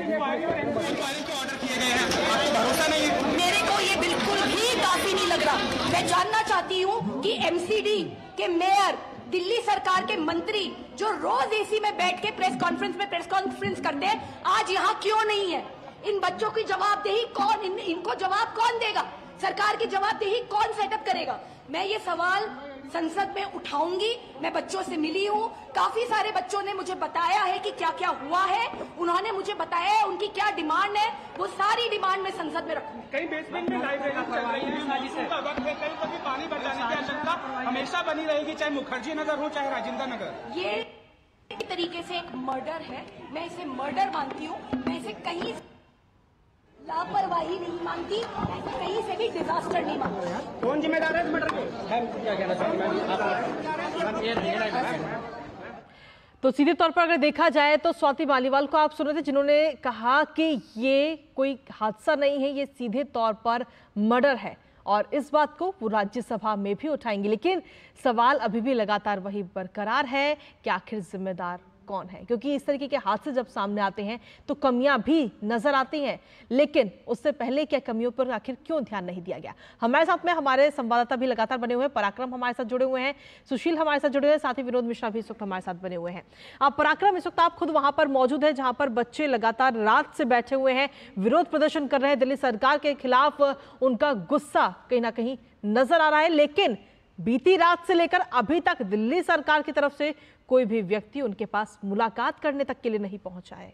मेरे को ये बिल्कुल भी काफी नहीं लग रहा। मैं जानना चाहती हूँ कि एमसीडी के मेयर, दिल्ली सरकार के मंत्री जो रोज एसी में बैठ के प्रेस कॉन्फ्रेंस में प्रेस कॉन्फ्रेंस करते हैं, आज यहाँ क्यों नहीं है? इन बच्चों की जवाबदेही कौन, इन, इनको जवाब कौन देगा? सरकार की जवाबदेही कौन सेटअप करेगा? मैं ये सवाल संसद में उठाऊंगी। मैं बच्चों से मिली हूँ, काफी सारे बच्चों ने मुझे बताया है कि क्या क्या हुआ है, उन्होंने मुझे बताया है उनकी क्या डिमांड है। वो सारी डिमांड मैं संसद में रखूंगी। कई बेसमेंट में लाइब्रेरी चल रही है, कहीं कभी पानी बचाने की आवश्यकता हमेशा बनी रहेगी, चाहे मुखर्जी नगर हो चाहे राजेंद्र नगर। ये एक तरीके से एक मर्डर है, मैं इसे मर्डर मानती हूँ। मैं इसे कहीं लापरवाही नहीं मानती, ऐसे कहीं से भी डिजास्टर नहीं मानती। कौन जिम्मेदार है इस मर्डर के? क्या कहना तो सीधे तौर पर अगर देखा जाए तो स्वाति मालीवाल को आप सुन रहे थे, जिन्होंने कहा कि ये कोई हादसा नहीं है, ये सीधे तौर पर मर्डर है और इस बात को वो राज्यसभा में भी उठाएंगे। लेकिन सवाल अभी भी लगातार वही बरकरार है कि आखिर जिम्मेदार कौन है, क्योंकि इस तरीके के हादसे जब सामने आते हैं तो कमियां भी नजर आती हैं, लेकिन उससे पहले क्या कमियों पर आखिर क्यों ध्यान नहीं दिया गया? हमारे साथ में हमारे संवाददाता भी लगातार बने हुए हैं। पराक्रम हमारे साथ जुड़े हुए हैं, सुशील हमारे साथ जुड़े हुए हैं, साथ ही विनोद मिश्रा भी इस वक्त हमारे साथ बने हुए हैं। आप पराक्रम, इस वक्त आप खुद वहां पर मौजूद है जहां पर बच्चे लगातार रात से बैठे हुए हैं, विरोध प्रदर्शन कर रहे हैं, दिल्ली सरकार के खिलाफ उनका गुस्सा कहीं ना कहीं नजर आ रहा है। लेकिन बीती रात से लेकर अभी तक दिल्ली सरकार की तरफ से कोई भी व्यक्ति उनके पास मुलाकात करने तक के लिए नहीं पहुंचा है।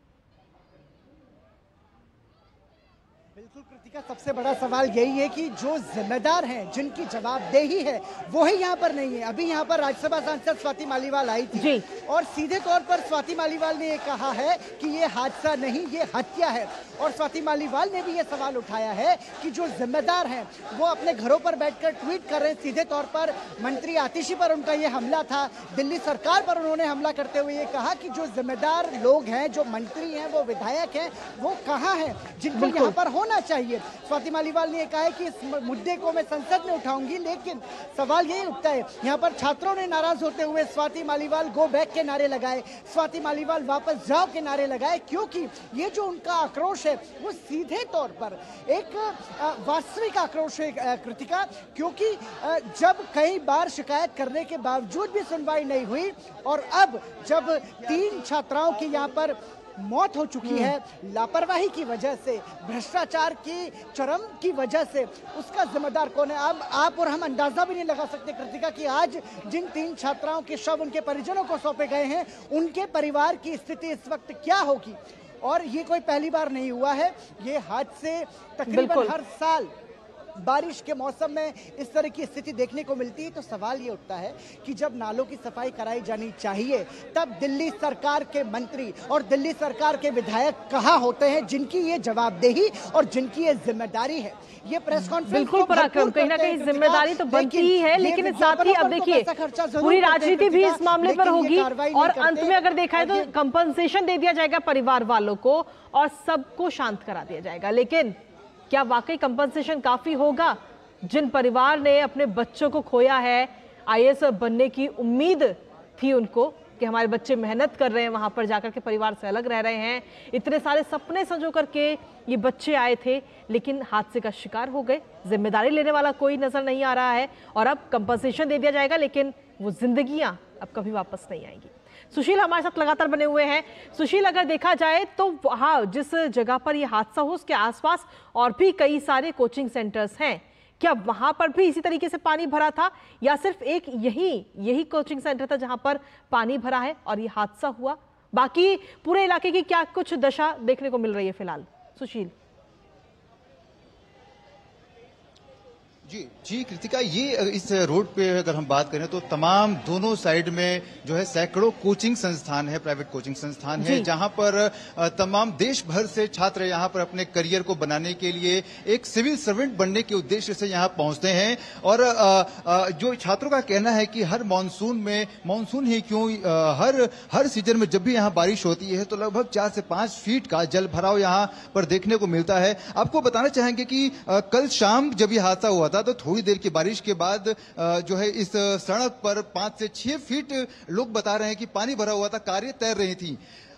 बिल्कुल कृतिका, सबसे बड़ा सवाल यही है कि जो जिम्मेदार हैं, जिनकी जवाबदेही है, वो ही यहाँ पर नहीं है। अभी यहाँ पर राज्यसभा सांसद स्वाति मालीवाल आई थी जी। और सीधे तौर पर स्वाति मालीवाल ने ये कहा है कि ये हादसा नहीं, ये हत्या है। और स्वाति मालीवाल ने भी ये सवाल उठाया है कि जो जिम्मेदार हैं वो अपने घरों पर बैठकर ट्वीट कर रहे हैं। सीधे तौर पर मंत्री आतिशी पर उनका ये हमला था, दिल्ली सरकार पर उन्होंने हमला करते हुए ये कहा कि जो जिम्मेदार लोग हैं, जो मंत्री हैं, वो विधायक हैं, वो कहाँ हैं जिनको यहाँ पर होना चाहिए। स्वाति मालीवाल ने कहा है कि इस मुद्दे को मैं संसद में उठाऊंगी। लेकिन सवाल यही उठता है, यहाँ पर छात्रों ने नाराज होते हुए स्वाति मालीवाल गो बैक के नारे लगाए, स्वाति मालीवाल वापस जाओ के नारे लगाए, क्योंकि ये जो उनका आक्रोश है वो सीधे तौर पर एक वास्तविक आक्रोश है कृतिका। क्योंकि जब कई बार शिकायत करने के बावजूद भी सुनवाई नहीं हुई और अब जब तीन छात्राओं की यहाँ पर मौत हो चुकी है लापरवाही की वजह से, भ्रष्टाचार की चरम की वजह से, उसका जिम्मेदार कौन है? अब आप और हम अंदाजा भी नहीं लगा सकते कृतिका कि आज जिन तीन छात्राओं के शव उनके परिजनों को सौंपे गए हैं, उनके परिवार की स्थिति इस वक्त क्या होगी। और ये कोई पहली बार नहीं हुआ है, ये हादसे तकरीबन हर साल बारिश के मौसम में इस तरह की स्थिति देखने को मिलती है। तो सवाल ये उठता है कि जब नालों की सफाई कराई जानी चाहिए, तब दिल्ली सरकार के मंत्री और दिल्ली सरकार के विधायक कहाँ होते हैं, जिनकी ये जवाबदेही और जिनकी ये जिम्मेदारी है। ये प्रेस कॉन्फ्रेंस बिल्कुल पराक्रम, कहीं ना कहीं जिम्मेदारी तो बनती ही है, लेकिन साथ ही अब देखिए पूरी राजनीति भी इस मामले पर होगी और अंत में अगर देखा है तो कंपनसेशन दे दिया जाएगा परिवार वालों को और सबको शांत करा दिया जाएगा। लेकिन क्या वाकई कंपनसेशन काफी होगा? जिन परिवार ने अपने बच्चों को खोया है, आईएएस बनने की उम्मीद थी उनको कि हमारे बच्चे मेहनत कर रहे हैं, वहां पर जाकर के परिवार से अलग रह रहे हैं, इतने सारे सपने संजो करके ये बच्चे आए थे, लेकिन हादसे का शिकार हो गए। जिम्मेदारी लेने वाला कोई नजर नहीं आ रहा है और अब कंपनसेशन दे दिया जाएगा, लेकिन वो जिंदगियां अब कभी वापस नहीं आएंगी। सुशील हमारे साथ लगातार बने हुए हैं। सुशील, अगर देखा जाए तो वहाँ जिस जगह पर यह हादसा हो उसके आसपास और भी कई सारे कोचिंग सेंटर्स हैं, क्या वहां पर भी इसी तरीके से पानी भरा था या सिर्फ एक यही यही कोचिंग सेंटर था जहां पर पानी भरा है और ये हादसा हुआ? बाकी पूरे इलाके की क्या कुछ दशा देखने को मिल रही है फिलहाल? सुशील। जी जी कृतिका, ये इस रोड पे अगर हम बात करें तो तमाम दोनों साइड में जो है सैकड़ों कोचिंग संस्थान है, प्राइवेट कोचिंग संस्थान है, जहां पर तमाम देश भर से छात्र यहां पर अपने करियर को बनाने के लिए एक सिविल सर्वेंट बनने के उद्देश्य से यहां पहुंचते हैं। और जो छात्रों का कहना है कि हर मानसून में, मानसून ही क्यों, हर हर सीजन में जब भी यहां बारिश होती है तो लगभग चार से पांच फीट का जल भराव यहां पर देखने को मिलता है। आपको बताना चाहेंगे कि कल शाम जब यह हादसा हुआ था तो थोड़ी देर की बारिश के बाद जो है इस सड़क पर पांच से छह फीट लोग बता रहे हैं कि पानी भरा हुआ था, कारें तैर रही थी।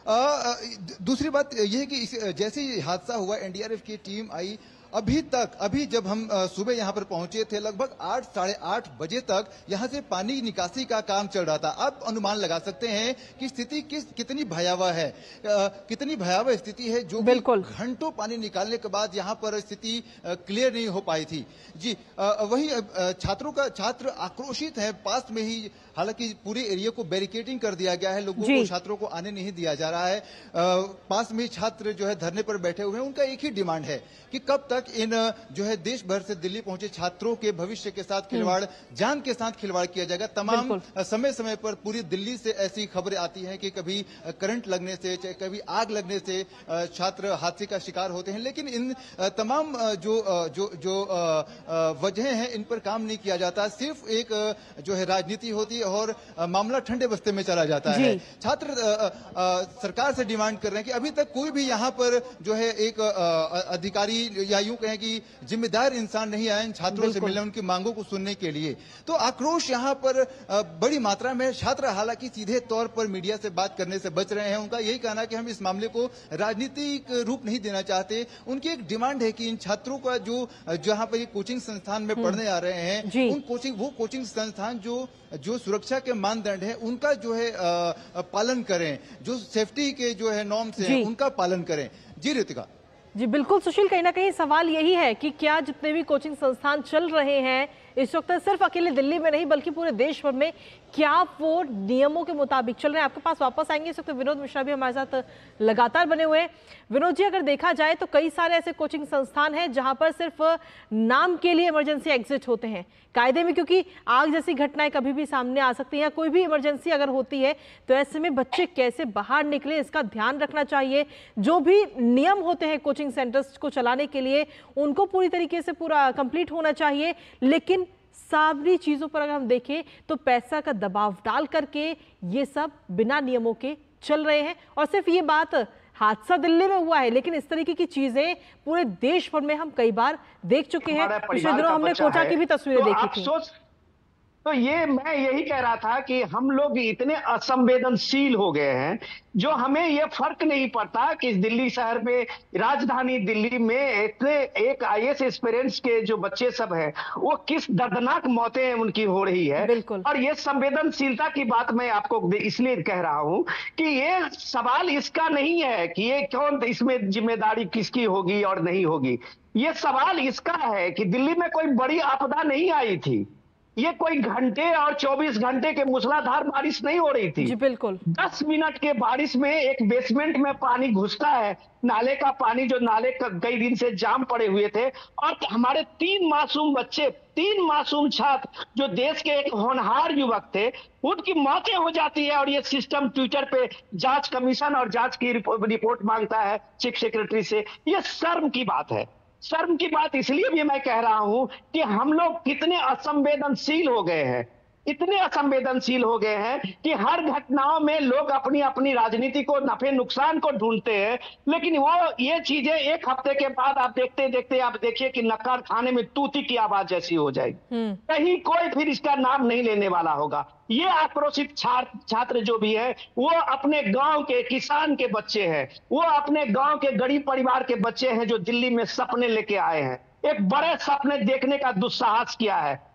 दूसरी बात यह है कि जैसे ही हादसा हुआ एनडीआरएफ की टीम आई, अभी तक अभी जब हम सुबह यहां पर पहुंचे थे लगभग आठ साढ़े आठ बजे तक यहां से पानी निकासी का काम चल रहा था। आप अनुमान लगा सकते हैं कि स्थिति किस कितनी भयावह है, आ, कितनी भयावह स्थिति है, जो बिल्कुल घंटों पानी निकालने के बाद यहां पर स्थिति क्लियर नहीं हो पाई थी। जी वही छात्रों का छात्र आक्रोशित है, पास में ही हालांकि पूरे एरिया को बैरिकेडिंग कर दिया गया है, लोगों को, छात्रों को आने नहीं दिया जा रहा है। आ, पास में छात्र जो है धरने पर बैठे हुए हैं, उनका एक ही डिमांड है कि कब तक इन जो है देश भर से दिल्ली पहुंचे छात्रों के भविष्य के साथ खिलवाड़, जान के साथ खिलवाड़ किया जाएगा। तमाम समय समय पर पूरी दिल्ली से ऐसी खबरें आती हैं कि कभी करंट लगने से, चाहे कभी आग लगने से छात्र हादसे का शिकार होते हैं, लेकिन इन तमाम जो जो जो वजह हैं इन पर काम नहीं किया जाता। सिर्फ एक जो है राजनीति होती है और मामला ठंडे बस्ते में चला जाता है। छात्र आ, आ, सरकार से डिमांड कर रहे हैं कि अभी तक कोई भी यहाँ पर जो है एक आ, अधिकारी या यूं कहें कि जिम्मेदार इंसान नहीं आए इन छात्रों से मिलने, उनकी मांगों को सुनने के लिए। तो आक्रोश यहाँ पर आ, बड़ी मात्रा में। छात्र हालांकि सीधे तौर पर मीडिया से बात करने से बच रहे हैं। उनका यही कहना कि हम इस मामले को राजनीतिक रूप नहीं देना चाहते। उनकी एक डिमांड है कि इन छात्रों का जो जहाँ पर कोचिंग संस्थान में पढ़ने आ रहे हैं, उन कोचिंग वो कोचिंग संस्थान जो जो सुरक्षा के मानदंड है उनका जो है आ, पालन करें, जो सेफ्टी के जो है नॉर्म्स हैं उनका पालन करें। जी ऋतिका। जी बिल्कुल सुशील, कहीं ना कहीं सवाल यही है कि क्या जितने भी कोचिंग संस्थान चल रहे हैं इस वक्त सिर्फ अकेले दिल्ली में नहीं बल्कि पूरे देश भर में, क्या वो नियमों के मुताबिक चल रहे हैं? आपके पास वापस आएंगे। इस वक्त विनोद मिश्रा भी हमारे साथ लगातार बने हुए हैं। विनोद जी, अगर देखा जाए तो कई सारे ऐसे कोचिंग संस्थान हैं जहां पर सिर्फ नाम के लिए इमरजेंसी एग्जिट होते हैं कायदे में, क्योंकि आग जैसी घटनाएं कभी भी सामने आ सकती हैं, कोई भी इमरजेंसी अगर होती है तो ऐसे में बच्चे कैसे बाहर निकले इसका ध्यान रखना चाहिए। जो भी नियम होते हैं कोचिंग सेंटर्स को चलाने के लिए उनको पूरी तरीके से पूरा कंप्लीट होना चाहिए, लेकिन सारी चीजों पर अगर हम देखें तो पैसा का दबाव डाल करके ये सब बिना नियमों के चल रहे हैं। और सिर्फ ये बात हादसा दिल्ली में हुआ है, लेकिन इस तरीके की चीजें पूरे देश भर में हम कई बार देख चुके हैं। पिछले दिनों हमने कोटा की भी तस्वीरें देखी थी। तो ये मैं यही कह रहा था कि हम लोग इतने असंवेदनशील हो गए हैं, जो हमें ये फर्क नहीं पड़ता कि दिल्ली शहर में, राजधानी दिल्ली में इतने एक आईएएस एस्पिरेंट्स के जो बच्चे सब हैं वो किस दर्दनाक मौतें उनकी हो रही है। और ये संवेदनशीलता की बात मैं आपको इसलिए कह रहा हूं कि ये सवाल इसका नहीं है कि ये कौन, इसमें जिम्मेदारी किसकी होगी और नहीं होगी। ये सवाल इसका है कि दिल्ली में कोई बड़ी आपदा नहीं आई थी, ये कोई घंटे और चौबीस घंटे के मूसलाधार बारिश नहीं हो रही थी। जी बिल्कुल। दस मिनट के बारिश में एक बेसमेंट में पानी घुसता है, नाले का पानी, जो नाले कई दिन से जाम पड़े हुए थे, और हमारे तीन मासूम बच्चे, तीन मासूम छात्र जो देश के एक होनहार युवक थे, उनकी मौतें हो जाती है। और ये सिस्टम ट्विटर पे जांच कमीशन और जांच की रिपोर्ट मांगता है चीफ सेक्रेटरी से। ये शर्म की बात है। शर्म की बात इसलिए भी मैं कह रहा हूं कि हम लोग कितने असंवेदनशील हो गए हैं, इतने असंवेदनशील हो गए हैं कि हर घटनाओं में लोग अपनी अपनी राजनीति को, नफे नुकसान को ढूंढते हैं। लेकिन वो ये चीजें एक हफ्ते के बाद आप देखते देखते आप देखिए कि नक्कार खाने में तूती की आवाज जैसी हो जाएगी। कहीं कोई फिर इसका नाम नहीं लेने वाला होगा। ये आक्रोशित छात्र छात्र जो भी है वो अपने गांव के किसान के बच्चे हैं, वो अपने गांव के गरीब परिवार के बच्चे हैं जो दिल्ली में सपने लेके आए हैं, एक बड़े सपने देखने का दुस्साहस किया है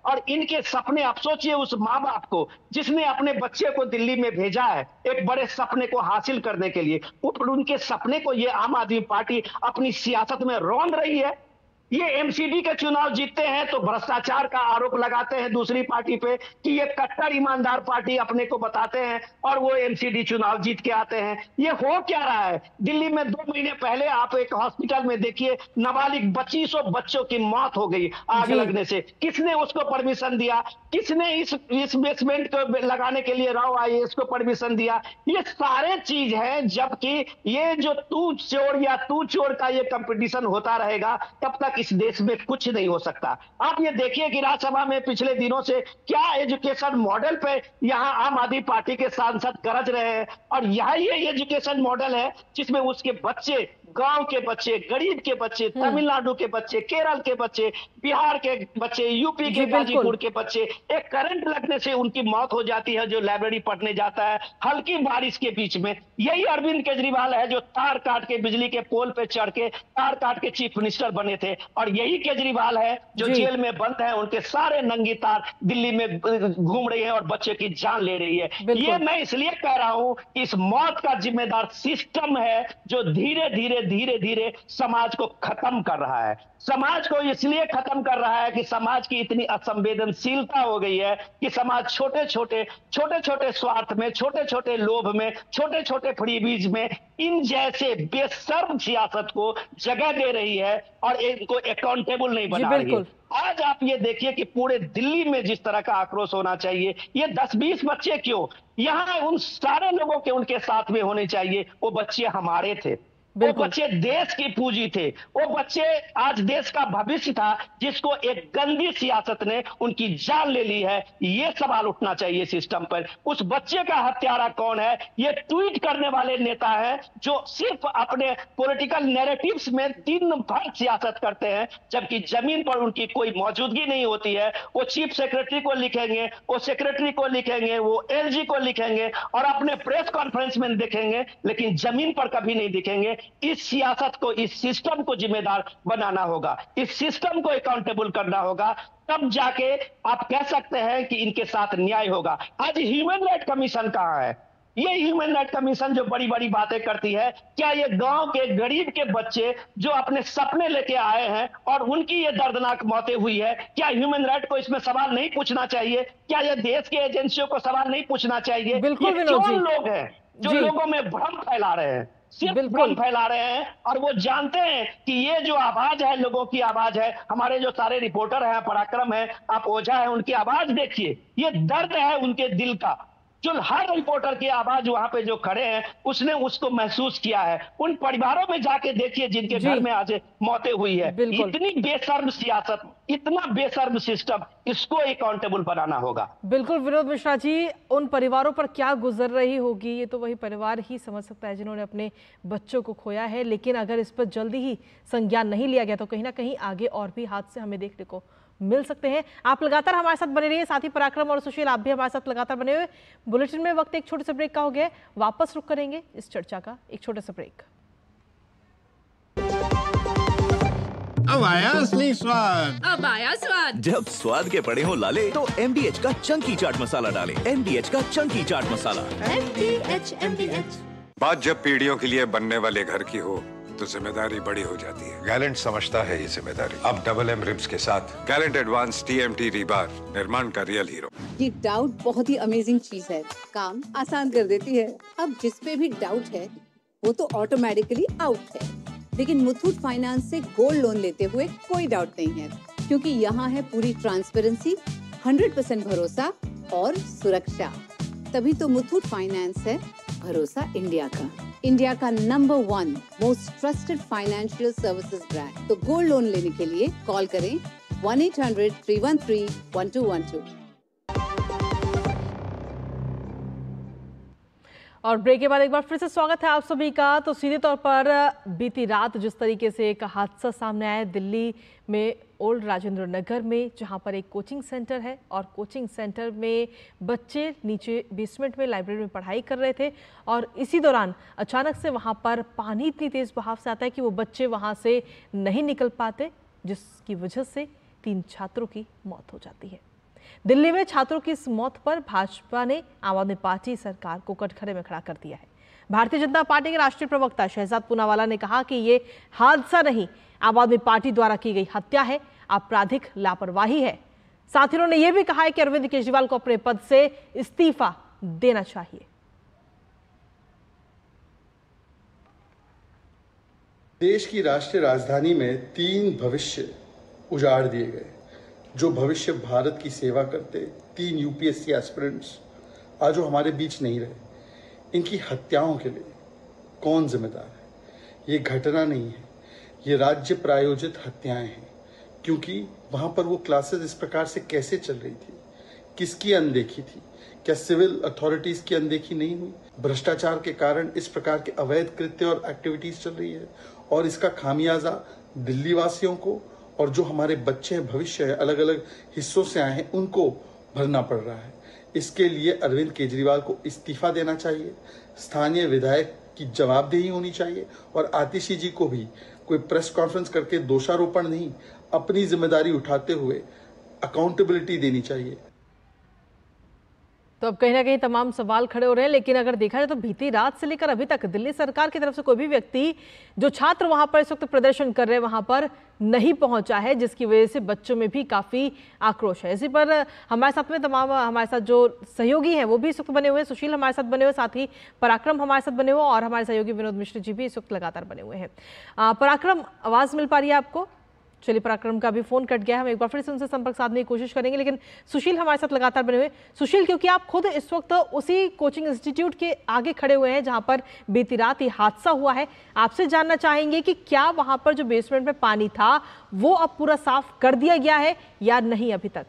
और इनके सपने, आप सोचिए उस माँ बाप को जिसने अपने बच्चे को दिल्ली में भेजा है एक बड़े सपने को हासिल करने के लिए, उनके सपने को ये आम आदमी पार्टी अपनी सियासत में रौंद रही है। ये एमसीडी के चुनाव जीतते हैं तो भ्रष्टाचार का आरोप लगाते हैं दूसरी पार्टी पे कि ये कट्टर ईमानदार पार्टी अपने को बताते हैं, और वो एमसीडी चुनाव जीत के आते हैं। ये हो क्या रहा है? दिल्ली में दो महीने पहले आप एक हॉस्पिटल में देखिए, नाबालिग पच्चीसों बच्चों की मौत हो गई आग लगने से। किसने उसको परमिशन दिया? किसने इस इस बेसमेंट को लगाने के लिए राव आईएएस को परमिशन दिया? ये सारे चीज है, जबकि ये जो तू चोर या तू चोर का ये कंपटीशन होता रहेगा तब तक इस देश में कुछ नहीं हो सकता। आप ये देखिए कि राज्यसभा में पिछले दिनों से क्या एजुकेशन मॉडल पे यहाँ आम आदमी पार्टी के सांसद गरज रहे हैं, और यही ये एजुकेशन मॉडल है जिसमें उसके बच्चे, गांव के बच्चे, गरीब के बच्चे, तमिलनाडु के बच्चे, केरल के बच्चे, बिहार के बच्चे, यूपी के गाजीपुर के बच्चे, एक करंट लगने से उनकी मौत हो जाती है जो लाइब्रेरी पढ़ने जाता है हल्की बारिश के बीच में। यही अरविंद केजरीवाल है जो तार काट के बिजली के पोल पे चढ़ के तार काट के चीफ मिनिस्टर बने थे, और यही केजरीवाल है जो जेल में बंद है, उनके सारे नंगी तार दिल्ली में घूम रही है और बच्चे की जान ले रही है। ये मैं इसलिए कह रहा हूं कि इस मौत का जिम्मेदार सिस्टम है जो धीरे धीरे धीरे धीरे समाज को खत्म कर रहा है। समाज को इसलिए खत्म कर रहा है कि समाज की इतनी असंवेदनशीलता हो गई है कि समाज छोटे छोटे छोटे छोटे स्वार्थ में, छोटे छोटे लोभ में, छोटे छोटे फ्रीबीज में इन जैसे बेशर्म सियासत को जगह दे रही है और इनको अकाउंटेबल नहीं बना रही है। आज आप ये देखिए कि पूरे दिल्ली में जिस तरह का आक्रोश होना चाहिए, ये दस बीस बच्चे क्यों, यहाँ उन सारे लोगों के उनके साथ में होने चाहिए। वो बच्चे हमारे थे, वो बच्चे देश की पूंजी थे, वो बच्चे आज देश का भविष्य था जिसको एक गंदी सियासत ने उनकी जान ले ली है। ये सवाल उठना चाहिए सिस्टम पर। उस बच्चे का हत्यारा कौन है? ये ट्वीट करने वाले नेता हैं जो सिर्फ अपने पॉलिटिकल नैरेटिव्स में दिन भर सियासत करते हैं, जबकि जमीन पर उनकी कोई मौजूदगी नहीं होती है। वो चीफ सेक्रेटरी को लिखेंगे, वो सेक्रेटरी को लिखेंगे, वो एलजी को लिखेंगे और अपने प्रेस कॉन्फ्रेंस में दिखेंगे, लेकिन जमीन पर कभी नहीं दिखेंगे। इस सियासत को, इस सिस्टम को जिम्मेदार बनाना होगा, इस सिस्टम को अकाउंटेबल करना होगा, तब जाके आप कह सकते हैं कि इनके साथ न्याय होगा। आज ह्यूमन राइट कमीशन कहां है? ये ह्यूमन राइट कमीशन जो बड़ी बड़ी बातें करती है, क्या ये गांव के गरीब के बच्चे जो अपने सपने लेके आए हैं और उनकी ये दर्दनाक मौतें हुई है, क्या ह्यूमन राइट को इसमें सवाल नहीं पूछना चाहिए? क्या ये देश के एजेंसियों को सवाल नहीं पूछना चाहिए? बिल्कुल ये कौन लोग हैं जो लोगों में भ्रम फैला रहे हैं, सिर्फ भ्रम फैला रहे हैं, और वो जानते हैं कि ये जो आवाज है लोगों की आवाज है। हमारे जो सारे रिपोर्टर हैं, पराक्रम है, आप ओझा है, उनकी आवाज देखिए, ये दर्द है उनके दिल का। जो हर रिपोर्टर की आवाज वहां पे जो खड़े हैं उसने उसको महसूस किया है। उन परिवारों में जाके देखिए जिनके घर में आज मौतें हुई है। इतनी बेशर्म सियासत, इतना बेशर्म सिस्टम, इसको अकाउंटेबल बनाना होगा। बिल्कुल विनोद मिश्रा जी, उन परिवारों पर क्या गुजर रही होगी ये तो वही परिवार ही समझ सकता है जिन्होंने अपने बच्चों को खोया है। लेकिन अगर इस पर जल्दी ही संज्ञान नहीं लिया गया तो कहीं ना कहीं आगे और भी हादसे हमें देखने को मिल सकते हैं। आप लगातार हमारे साथ बने रहिए, साथ ही पराक्रम और सुशील आप भी हमारे साथ लगातार बने हुए। बुलेटिन में वक्त एक छोटे से ब्रेक का हो गया, वापस रुक करेंगे इस चर्चा का एक छोटा सा ब्रेक। अब आया असली स्वाद, अब आया स्वाद। जब स्वाद के पड़े हो लाले तो एम डी एच का चंकी चाट मसाला डालें। एम डी एच का chunky chaat masala. M D H, M D H. बात जब पीढ़ियों के लिए बनने वाले घर की हो तो जिम्मेदारी बड़ी हो जाती है। गैलेंट समझता है ये जिम्मेदारी। अब डबल एम रिब्स के साथ Gallant advance T M T rebar, निर्माण का रियल हीरो। ये डाउट बहुत ही अमेजिंग चीज है, काम आसान कर देती है। अब जिस पे भी डाउट है वो तो ऑटोमेटिकली आउट है। लेकिन मुथूट फाइनेंस से गोल्ड लोन लेते हुए कोई डाउट नहीं है, क्योंकि यहाँ है पूरी ट्रांसपेरेंसी, हंड्रेड परसेंट भरोसा और सुरक्षा। तभी तो मुथूट फाइनेंस है भरोसा इंडिया का, इंडिया का number one most trusted financial services brand. तो गोल्ड लोन लेने के लिए कॉल करें one eight hundred three one three one two one two. और ब्रेक के बाद एक बार फिर से स्वागत है आप सभी का। तो सीधे तौर पर बीती रात जिस तरीके से एक हादसा सामने आया दिल्ली में ओल्ड राजेंद्र नगर में, जहां पर एक कोचिंग सेंटर है और कोचिंग सेंटर में बच्चे नीचे बेसमेंट में लाइब्रेरी में पढ़ाई कर रहे थे और इसी दौरान अचानक से वहां पर पानी इतनी तेज बहाव से आता है कि वो बच्चे वहां से नहीं निकल पाते, जिसकी वजह से तीन छात्रों की मौत हो जाती है। दिल्ली में छात्रों की इस मौत पर भाजपा ने आम आदमी पार्टी सरकार को कटघरे में खड़ा कर दिया है। भारतीय जनता पार्टी के राष्ट्रीय प्रवक्ता शहजाद पूनावाला ने कहा कि ये हादसा नहीं, आम आदमी पार्टी द्वारा की गई हत्या है, आपराधिक लापरवाही है। साथ ही उन्होंने ये भी कहा है कि अरविंद केजरीवाल को अपने पद से इस्तीफा देना चाहिए। देश की राष्ट्रीय राजधानी में तीन भविष्य उजाड़ दिए गए, जो भविष्य भारत की सेवा करते तीन यूपीएससी एस्पिरेंट्स आज जो हमारे बीच नहीं रहे। इनकी हत्याओं के लिए कौन जिम्मेदार है? ये घटना नहीं है, ये राज्य प्रायोजित हत्याएं हैं। क्योंकि वहां पर वो क्लासेस इस प्रकार से कैसे चल रही थी, किसकी अनदेखी थी? क्या सिविल अथॉरिटीज की अनदेखी नहीं हुई? भ्रष्टाचार के कारण इस प्रकार के अवैध कृत्य और एक्टिविटीज चल रही है, और इसका खामियाजा दिल्ली वासियों को और जो हमारे बच्चे हैं, भविष्य है, अलग अलग हिस्सों से आए हैं, उनको भरना पड़ रहा है। इसके लिए अरविंद केजरीवाल को इस्तीफा देना चाहिए, स्थानीय विधायक की जवाबदेही होनी चाहिए, और आतिशी जी को भी कोई प्रेस कॉन्फ्रेंस करके दोषारोपण नहीं, अपनी जिम्मेदारी उठाते हुए अकाउंटेबिलिटी देनी चाहिए। तो अब कहीं ना कहीं तमाम सवाल खड़े हो रहे हैं, लेकिन अगर देखा जाए तो बीती रात से लेकर अभी तक दिल्ली सरकार की तरफ से कोई भी व्यक्ति, जो छात्र वहां पर इस वक्त प्रदर्शन कर रहे हैं, वहां पर नहीं पहुंचा है, जिसकी वजह से बच्चों में भी काफी आक्रोश है। इसी पर हमारे साथ में तमाम हमारे साथ जो सहयोगी हैं वो भी इस वक्त बने हुए हैं। सुशील हमारे साथ बने हुए, साथ ही पराक्रम हमारे साथ बने हुए, और हमारे सहयोगी विनोद मिश्र जी भी इस वक्त लगातार बने हुए हैं। पराक्रम, आवाज मिल पा रही है आपको? चलिए, पराक्रम का भी फोन कट गया है, हम एक बार फिर से उनसे संपर्क साधने की कोशिश करेंगे। लेकिन सुशील हमारे साथ लगातार बने हुए। सुशील, क्योंकि आप खुद इस वक्त उसी कोचिंग इंस्टीट्यूट के आगे खड़े हुए हैं जहां पर बीती रात ये हादसा हुआ है, आपसे जानना चाहेंगे कि क्या वहां पर जो बेसमेंट में पानी था वो अब पूरा साफ कर दिया गया है या नहीं अभी तक?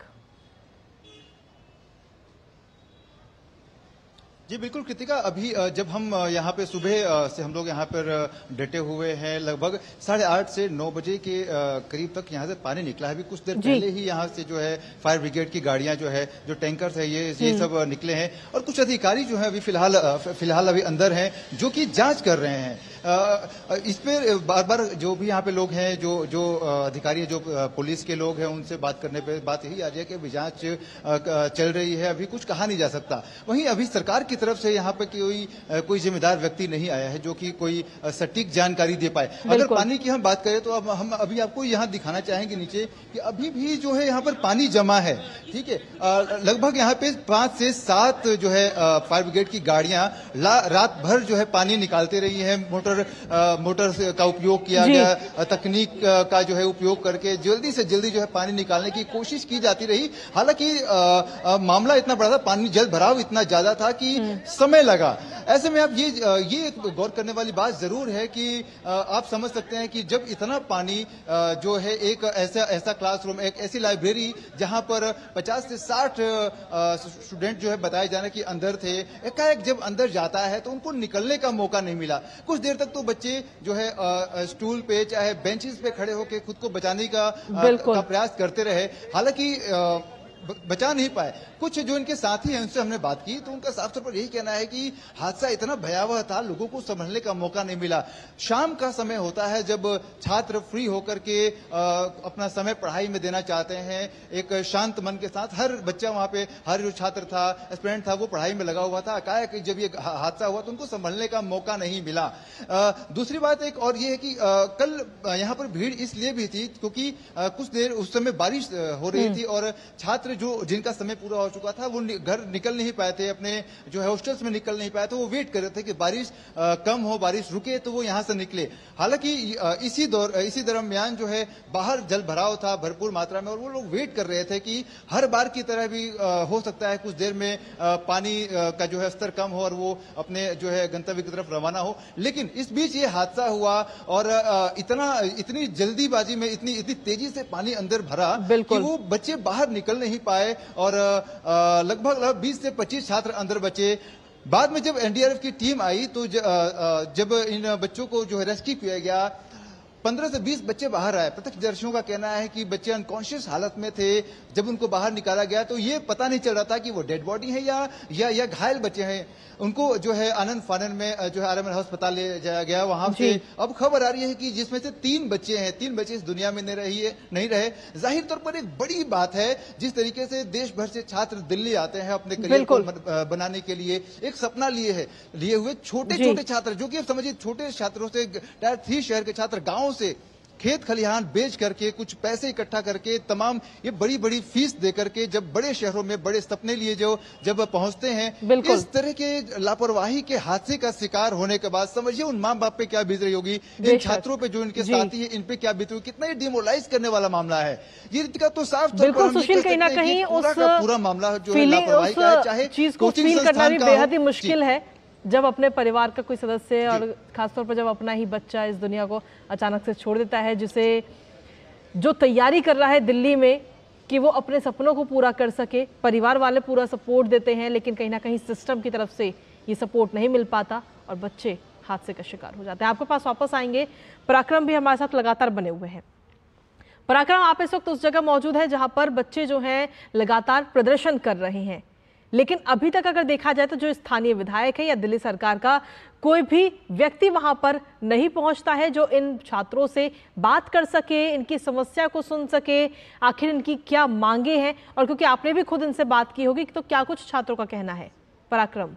जी बिल्कुल कृतिका, अभी जब हम यहाँ पे सुबह से हम लोग यहाँ पर डटे हुए हैं, लगभग साढ़े आठ से नौ बजे के करीब तक यहाँ से पानी निकला है। अभी कुछ देर पहले ही यहाँ से जो है फायर ब्रिगेड की गाड़ियां जो है, जो टैंकर्स है, ये ये सब निकले हैं, और कुछ अधिकारी जो है अभी फिलहाल फिलहाल अभी अंदर हैं, जो कि जांच कर रहे हैं। इस पर बार बार जो भी यहाँ पे लोग हैं, जो जो अधिकारी जो पुलिस के लोग हैं, उनसे बात करने पे बात यही आ रही है कि अभी जांच चल रही है, अभी कुछ कहा नहीं जा सकता। वहीं अभी सरकार की तरफ से यहाँ पे कोई कोई जिम्मेदार व्यक्ति नहीं आया है जो कि कोई सटीक जानकारी दे पाए। अगर पानी की हम बात करें तो अब हम अभी आपको यहाँ दिखाना चाहेंगे नीचे कि अभी भी जो है यहाँ पर पानी जमा है। ठीक है, लगभग यहाँ पे पांच से सात जो है फायर ब्रिगेड की गाड़ियां रात भर जो है पानी निकालते रही है। मोटर मोटर का उपयोग किया गया, तकनीक का जो है उपयोग करके जल्दी से जल्दी जो है पानी निकालने की कोशिश की जाती रही। हालांकि मामला इतना बड़ा था, पानी जल भराव इतना ज्यादा था कि समय लगा। ऐसे में आप ये ये गौर करने वाली बात जरूर है कि आप समझ सकते हैं कि जब इतना पानी जो है एक ऐसा ऐसा क्लासरूम, एक ऐसी लाइब्रेरी जहां पर पचास से साठ स्टूडेंट जो है बताए जाने कि अंदर थे, एकाएक जब अंदर जाता है तो उनको निकलने का मौका नहीं मिला। कुछ देर तक तो बच्चे जो है स्टूल पे चाहे बेंचेस पे खड़े होकर खुद को बचाने का, का प्रयास करते रहे, हालांकि बचा नहीं पाए। कुछ जो इनके साथी हैं उनसे हमने बात की तो उनका साफ तौर पर यही कहना है कि हादसा इतना भयावह था, लोगों को संभलने का मौका नहीं मिला। शाम का समय होता है जब छात्र फ्री होकर के आ, अपना समय पढ़ाई में देना चाहते हैं, एक शांत मन के साथ। हर बच्चा वहां पे, हर जो छात्र था, एस्पिरेंट था, वो पढ़ाई में लगा हुआ था। एकाएक जब ये हादसा हुआ तो उनको संभलने का मौका नहीं मिला। आ, दूसरी बात एक और ये है कि आ, कल यहाँ पर भीड़ इसलिए भी थी क्योंकि आ, कुछ देर उस समय बारिश हो रही थी और छात्र जो जिनका समय पूरा हो चुका था वो घर निकल नहीं पाए थे, अपने जो है हॉस्टल्स में निकल नहीं पाए थे। वो वेट कर रहे थे कि बारिश आ, कम हो, बारिश रुके तो वो यहां से निकले। हालांकि इसी दौर इसी दरमियान जो है बाहर जल भराव था भरपूर मात्रा में, और वो लोग वेट कर रहे थे कि हर बार की तरह भी आ, हो सकता है कुछ देर में आ, पानी आ, का जो है स्तर कम हो और वो अपने जो है गंतव्य की तरफ रवाना हो। लेकिन इस बीच ये हादसा हुआ और आ, इतना इतनी जल्दीबाजी में इतनी इतनी तेजी से पानी अंदर भरा कि वो बच्चे बाहर निकल नहीं पाए और लगभग बीस से पच्चीस छात्र अंदर बचे। बाद में जब एनडीआरएफ की टीम आई तो ज, जब इन बच्चों को जो है रेस्क्यू किया गया, पंद्रह से बीस बच्चे बाहर आए। प्रत्यक्षदर्शियों का कहना है कि बच्चे अनकॉन्शियस हालत में थे। जब उनको बाहर निकाला गया तो ये पता नहीं चल रहा था कि वो डेड बॉडी है या या, या घायल बच्चे हैं। उनको जो है आनंद फानन में जो है आर एम एल अस्पताल ले जाया गया। वहां से अब खबर आ रही है कि जिसमें से तीन बच्चे हैं, तीन बच्चे इस दुनिया में नहीं रही है नहीं रहे। जाहिर तौर पर एक बड़ी बात है, जिस तरीके से देश भर से छात्र दिल्ली आते हैं अपने करियर को बनाने के लिए, एक सपना लिए है लिए हुए छोटे छोटे छात्र, जो कि समझिए छोटे छात्रों से, टायर थ्री शहर के छात्र गांव से खेत खलिहान बेच करके कुछ पैसे इकट्ठा करके तमाम ये बड़ी बड़ी फीस दे करके जब बड़े शहरों में बड़े सपने लिए जो जब पहुंचते हैं, इस तरह के लापरवाही के हादसे का शिकार होने के बाद समझिए उन माँ बाप पे क्या बीत रही होगी, इन छात्रों पे जो इनके साथी है इन पे क्या बीत रही होगी। कितना ये डिमोरलाइज करने वाला मामला है ये रितिका। तो साफ तौर पर सुशील कहीं ना कहीं पूरा का पूरा मामला जो है लापरवाही का है, चाहे चीज को फील करना भी बेहद ही मुश्किल है जब अपने परिवार का कोई सदस्य और खासतौर पर जब अपना ही बच्चा इस दुनिया को अचानक से छोड़ देता है, जिसे जो तैयारी कर रहा है दिल्ली में कि वो अपने सपनों को पूरा कर सके। परिवार वाले पूरा सपोर्ट देते हैं, लेकिन कहीं ना कहीं सिस्टम की तरफ से ये सपोर्ट नहीं मिल पाता और बच्चे हादसे का शिकार हो जाते हैं। आपके पास वापस आएंगे, पराक्रम भी हमारे साथ लगातार बने हुए हैं। पराक्रम, आप इस वक्त उस जगह मौजूद है जहां पर बच्चे जो हैं लगातार प्रदर्शन कर रहे हैं, लेकिन अभी तक अगर देखा जाए तो जो स्थानीय विधायक है या दिल्ली सरकार का कोई भी व्यक्ति वहां पर नहीं पहुंचता है जो इन छात्रों से बात कर सके, इनकी समस्या को सुन सके, आखिर इनकी क्या मांगे हैं। और क्योंकि आपने भी खुद इनसे बात की होगी, तो क्या कुछ छात्रों का कहना है? पराक्रम।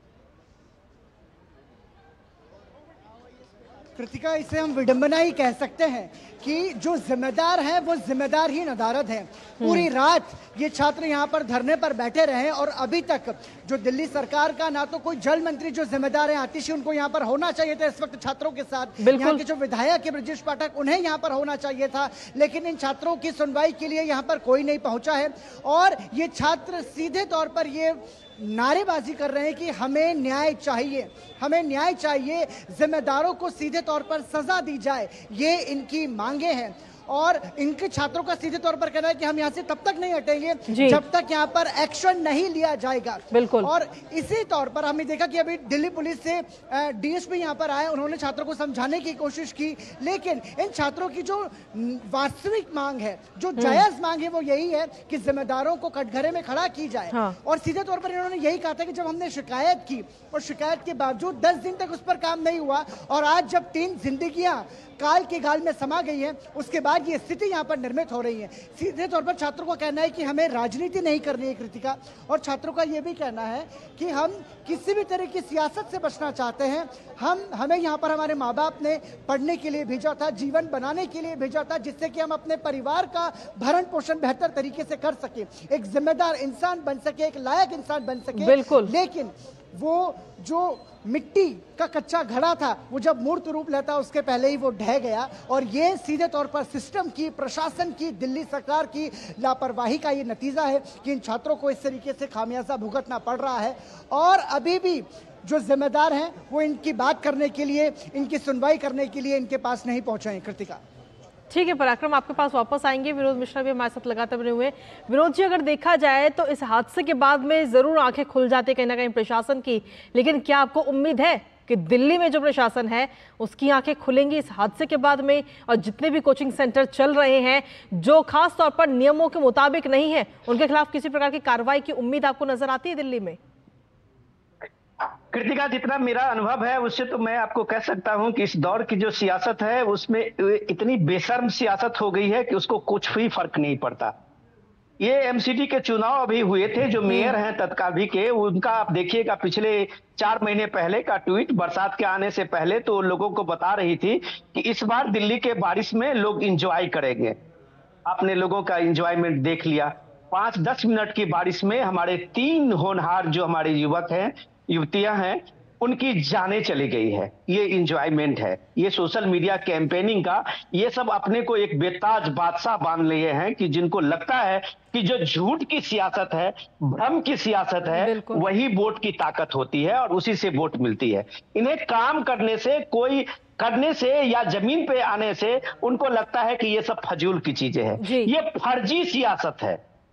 कृतिका, इसे हम विडंबना ही कह सकते हैं कि जो जिम्मेदार है वो जिम्मेदार ही नदारद है। पूरी रात ये छात्र यहाँ पर धरने पर बैठे रहे और अभी तक जो दिल्ली सरकार का ना तो कोई जल मंत्री जो जिम्मेदार है आतिशी, उनको यहाँ पर होना चाहिए था इस वक्त छात्रों के साथ। यहाँ के जो विधायक है ब्रजेश पाठक, उन्हें यहाँ पर होना चाहिए था, लेकिन इन छात्रों की सुनवाई के लिए यहाँ पर कोई नहीं पहुंचा है। और ये छात्र सीधे तौर पर ये नारेबाजी कर रहे हैं कि हमें न्याय चाहिए, हमें न्याय चाहिए, जिम्मेदारों को सीधे तौर पर सजा दी जाए, ये इनकी मांगे हैं। और इनके छात्रों का सीधे तौर पर कहना है कि हम यहाँ से तब तक नहीं हटेंगे जब तक यहाँ पर एक्शन नहीं लिया जाएगा। बिल्कुल। और इसी तौर पर हमने देखा कि अभी दिल्ली पुलिस से डीएसपी यहाँ पर आए, उन्होंने छात्रों को समझाने की कोशिश की, लेकिन इन छात्रों की जो वास्तविक मांग है, जो जायज मांग है, वो यही है कि जिम्मेदारों को कटघरे में खड़ा की जाए। हाँ। और सीधे तौर पर इन्होंने यही कहा था कि जब हमने शिकायत की और शिकायत के बावजूद दस दिन तक उस पर काम नहीं हुआ, और आज जब तीन जिंदगियां काल के गाल में समा गई है, उसके बाद ये स्थिति यहाँ पर निर्मित हो रही है। सीधे तौर पर छात्रों का कहना है कि हमें राजनीति नहीं करनी है, कृतिका। और छात्रों का ये भी कहना है कि हम किसी भी तरह की सियासत से बचना चाहते हैं। हम हमें यहाँ पर हमारे माँ बाप ने पढ़ने के लिए भेजा था, जीवन बनाने के लिए भेजा था, जिससे कि हम अपने परिवार का भरण पोषण बेहतर तरीके से कर सके, एक जिम्मेदार इंसान बन सके, एक लायक इंसान बन सके। बिल्कुल। लेकिन वो जो मिट्टी का कच्चा घड़ा था, वो जब मूर्त रूप लेता उसके पहले ही वो ढह गया। और ये सीधे तौर पर सिस्टम की, प्रशासन की, दिल्ली सरकार की लापरवाही का ये नतीजा है कि इन छात्रों को इस तरीके से खामियाजा भुगतना पड़ रहा है। और अभी भी जो जिम्मेदार हैं वो इनकी बात करने के लिए, इनकी सुनवाई करने के लिए इनके पास नहीं पहुंचे हैं। कृतिका। ठीक है पराक्रम, आपके पास वापस आएंगे। विनोद मिश्रा भी हमारे साथ लगातार बने हुए हैं। विनोद जी, अगर देखा जाए तो इस हादसे के बाद में जरूर आंखें खुल जाती कहीं ना कहीं प्रशासन की, लेकिन क्या आपको उम्मीद है कि दिल्ली में जो प्रशासन है उसकी आंखें खुलेंगी इस हादसे के बाद में? और जितने भी कोचिंग सेंटर चल रहे हैं जो खास तौर पर नियमों के मुताबिक नहीं है, उनके खिलाफ किसी प्रकार की कार्रवाई की उम्मीद आपको नजर आती है दिल्ली में? कृतिका, जितना मेरा अनुभव है उससे तो मैं आपको कह सकता हूं कि इस दौर की जो सियासत है उसमें इतनी बेशर्म सियासत हो गई है कि उसको कुछ भी फर्क नहीं पड़ता। ये एमसीडी के चुनाव अभी हुए थे, जो मेयर हैं तत्काल के, उनका आप देखिएगा पिछले चार महीने पहले का ट्वीट, बरसात के आने से पहले, तो लोगों को बता रही थी कि इस बार दिल्ली के बारिश में लोग इंजॉय करेंगे। आपने लोगों का इंजॉयमेंट देख लिया। पांच दस मिनट की बारिश में हमारे तीन होनहार जो हमारे युवक हैं, युवतियां हैं, उनकी जाने चली गई है। ये इंजॉयमेंट है, ये सोशल मीडिया कैंपेनिंग का, ये सब अपने को एक बेताज बादशाह बांध लिए हैं कि जिनको लगता है कि जो झूठ की सियासत है, भ्रम की सियासत है, वही वोट की ताकत होती है और उसी से वोट मिलती है। इन्हें काम करने से, कोई करने से या जमीन पे आने से उनको लगता है कि ये सब फजूल की चीजें हैं। ये फर्जी सियासत है।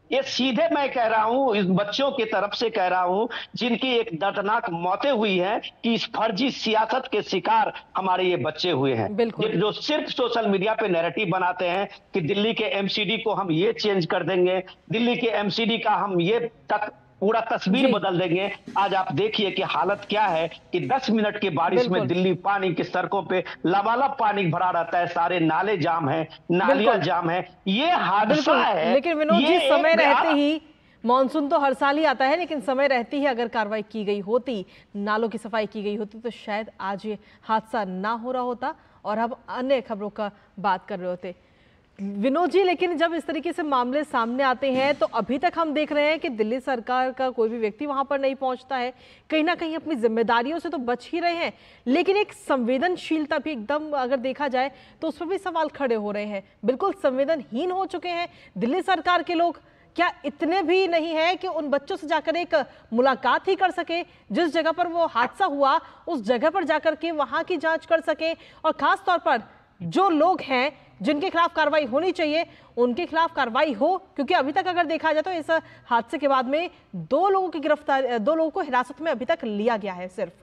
ये सीधे मैं कह रहा हूं, इस बच्चों की तरफ से कह रहा हूं जिनकी एक दर्दनाक मौतें हुई हैं, कि इस फर्जी सियासत के शिकार हमारे ये बच्चे हुए हैं, जो सिर्फ सोशल मीडिया पे नैरेटिव बनाते हैं कि दिल्ली के एमसीडी को हम ये चेंज कर देंगे, दिल्ली के एमसीडी का हम ये तक पूरा तस्वीर बदल देंगे। आज आप देखिए कि हालत क्या है कि दस मिनट की बारिश में दिल्ली पानी की सड़कों पे लबालब पानी भरा रहता है, सारे नाले जाम हैं, नालियां जाम है, ये हादसा है। लेकिन विनोद जी, समय रहते ही, मानसून तो हर साल ही आता है, लेकिन समय रहते ही अगर कार्रवाई की गई होती, नालों की सफाई की गई होती, तो शायद आज ये हादसा ना हो रहा होता और हम अन्य खबरों का बात कर रहे होते। विनोद जी, लेकिन जब इस तरीके से मामले सामने आते हैं तो अभी तक हम देख रहे हैं कि दिल्ली सरकार का कोई भी व्यक्ति वहां पर नहीं पहुंचता है, कहीं ना कहीं अपनी जिम्मेदारियों से तो बच ही रहे हैं, लेकिन एक संवेदनशीलता भी एकदम अगर देखा जाए तो उस पर भी सवाल खड़े हो रहे हैं। बिल्कुल संवेदनहीन हो चुके हैं दिल्ली सरकार के लोग। क्या इतने भी नहीं है कि उन बच्चों से जाकर एक मुलाकात ही कर सके, जिस जगह पर वो हादसा हुआ उस जगह पर जाकर के वहां की जांच कर सके, और खास तौर पर जो लोग हैं जिनके खिलाफ कार्रवाई होनी चाहिए उनके खिलाफ कार्रवाई हो? क्योंकि अभी तक अगर देखा जाए तो इस हादसे के बाद में दो लोगों की गिरफ्तार दो लोगों को हिरासत में अभी तक लिया गया है सिर्फ।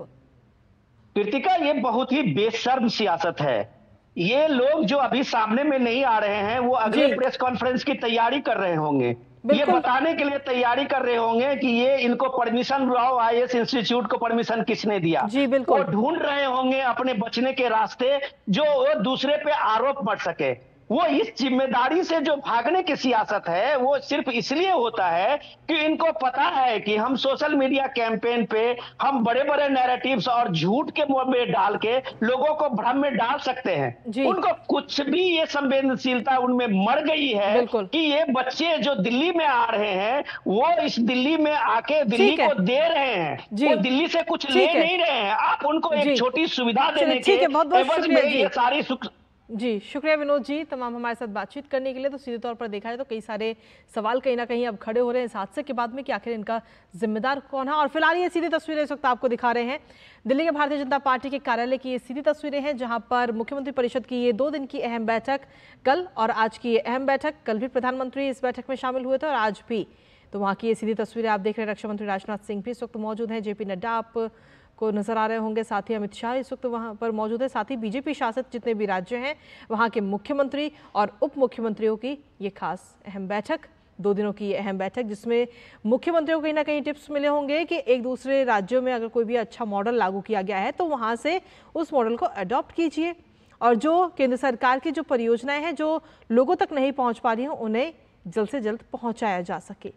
कृतिका, ये बहुत ही बेशर्म सियासत है। ये लोग जो अभी सामने में नहीं आ रहे हैं वो अगले प्रेस कॉन्फ्रेंस की तैयारी कर रहे होंगे, ये बताने के लिए तैयारी कर रहे होंगे कि ये इनको परमिशन, राव आईएएस इंस्टीट्यूट को परमिशन किसने दिया। जी बिल्कुल। वो ढूंढ रहे होंगे अपने बचने के रास्ते जो वो दूसरे पे आरोप मढ़ सके। वो इस जिम्मेदारी से जो भागने की सियासत है वो सिर्फ इसलिए होता है कि इनको पता है कि हम सोशल मीडिया कैंपेन पे हम बड़े बड़े नैरेटिव्स और झूठ के मुंह में डाल के लोगों को भ्रम में डाल सकते हैं। उनको कुछ भी ये संवेदनशीलता उनमें मर गई है कि ये बच्चे जो दिल्ली में आ रहे हैं वो इस दिल्ली में आके दिल्ली को दे रहे हैं, वो दिल्ली से कुछ ले नहीं रहे हैं। आप उनको एक छोटी सुविधा देने के एवज में ये सारी सुख। जी शुक्रिया विनोद जी तमाम हमारे साथ बातचीत करने के लिए। तो सीधे तौर पर देखा जाए तो कई सारे सवाल कहीं ना कहीं अब खड़े हो रहे हैं इस हादसे के बाद में कि आखिर इनका जिम्मेदार कौन है। और फिलहाल ये सीधी तस्वीरें इस वक्त आपको दिखा रहे हैं दिल्ली के भारतीय जनता पार्टी के कार्यालय की ये सीधी तस्वीरें हैं, जहां पर मुख्यमंत्री परिषद की ये दो दिन की अहम बैठक कल और आज की ये अहम बैठक, कल भी प्रधानमंत्री इस बैठक में शामिल हुए थे और आज भी। तो वहाँ की ये सीधी तस्वीरें आप देख रहे हैं। रक्षा मंत्री राजनाथ सिंह भी इस वक्त मौजूद हैं, जेपी नड्डा आप को नजर आ रहे होंगे, साथ ही अमित शाह इस वक्त वहां पर मौजूद है, साथ ही बीजेपी शासित जितने भी राज्य हैं वहां के मुख्यमंत्री और उप मुख्यमंत्रियों की ये खास अहम बैठक, दो दिनों की ये अहम बैठक, जिसमें मुख्यमंत्रियों को कहीं ना कहीं टिप्स मिले होंगे कि एक दूसरे राज्यों में अगर कोई भी अच्छा मॉडल लागू किया गया है तो वहां से उस मॉडल को अडॉप्ट कीजिए और जो केंद्र सरकार की जो परियोजनाएं हैं जो लोगों तक नहीं पहुंच पा रही हैं उन्हें जल्द से जल्द पहुंचाया जा सके।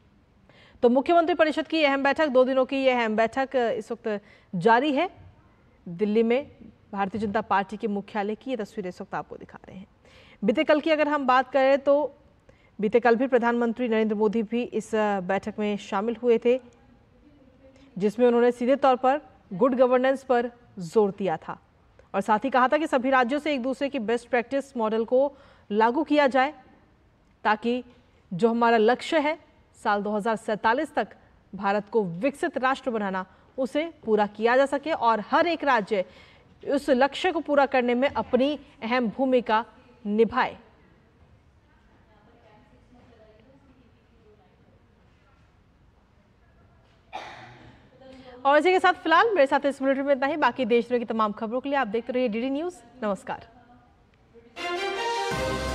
तो मुख्यमंत्री परिषद की अहम बैठक, दो दिनों की यह अहम बैठक इस वक्त जारी है दिल्ली में भारतीय जनता पार्टी के मुख्यालय की। ये तस्वीरें इस वक्त आपको दिखा रहे हैं। बीते कल की अगर हम बात करें तो बीते कल भी प्रधानमंत्री नरेंद्र मोदी भी इस बैठक में शामिल हुए थे, जिसमें उन्होंने सीधे तौर पर गुड गवर्नेंस पर जोर दिया था और साथ ही कहा था कि सभी राज्यों से एक दूसरे की बेस्ट प्रैक्टिस मॉडल को लागू किया जाए ताकि जो हमारा लक्ष्य है साल दो हज़ार सैंतालीस तक भारत को विकसित राष्ट्र बनाना उसे पूरा किया जा सके और हर एक राज्य उस लक्ष्य को पूरा करने में अपनी अहम भूमिका निभाए। और इसी के साथ फिलहाल मेरे साथ इस बुलेटिन में इतना ही। बाकी देश दुनिया की तमाम खबरों के लिए आप देखते रहिए डीडी न्यूज। नमस्कार।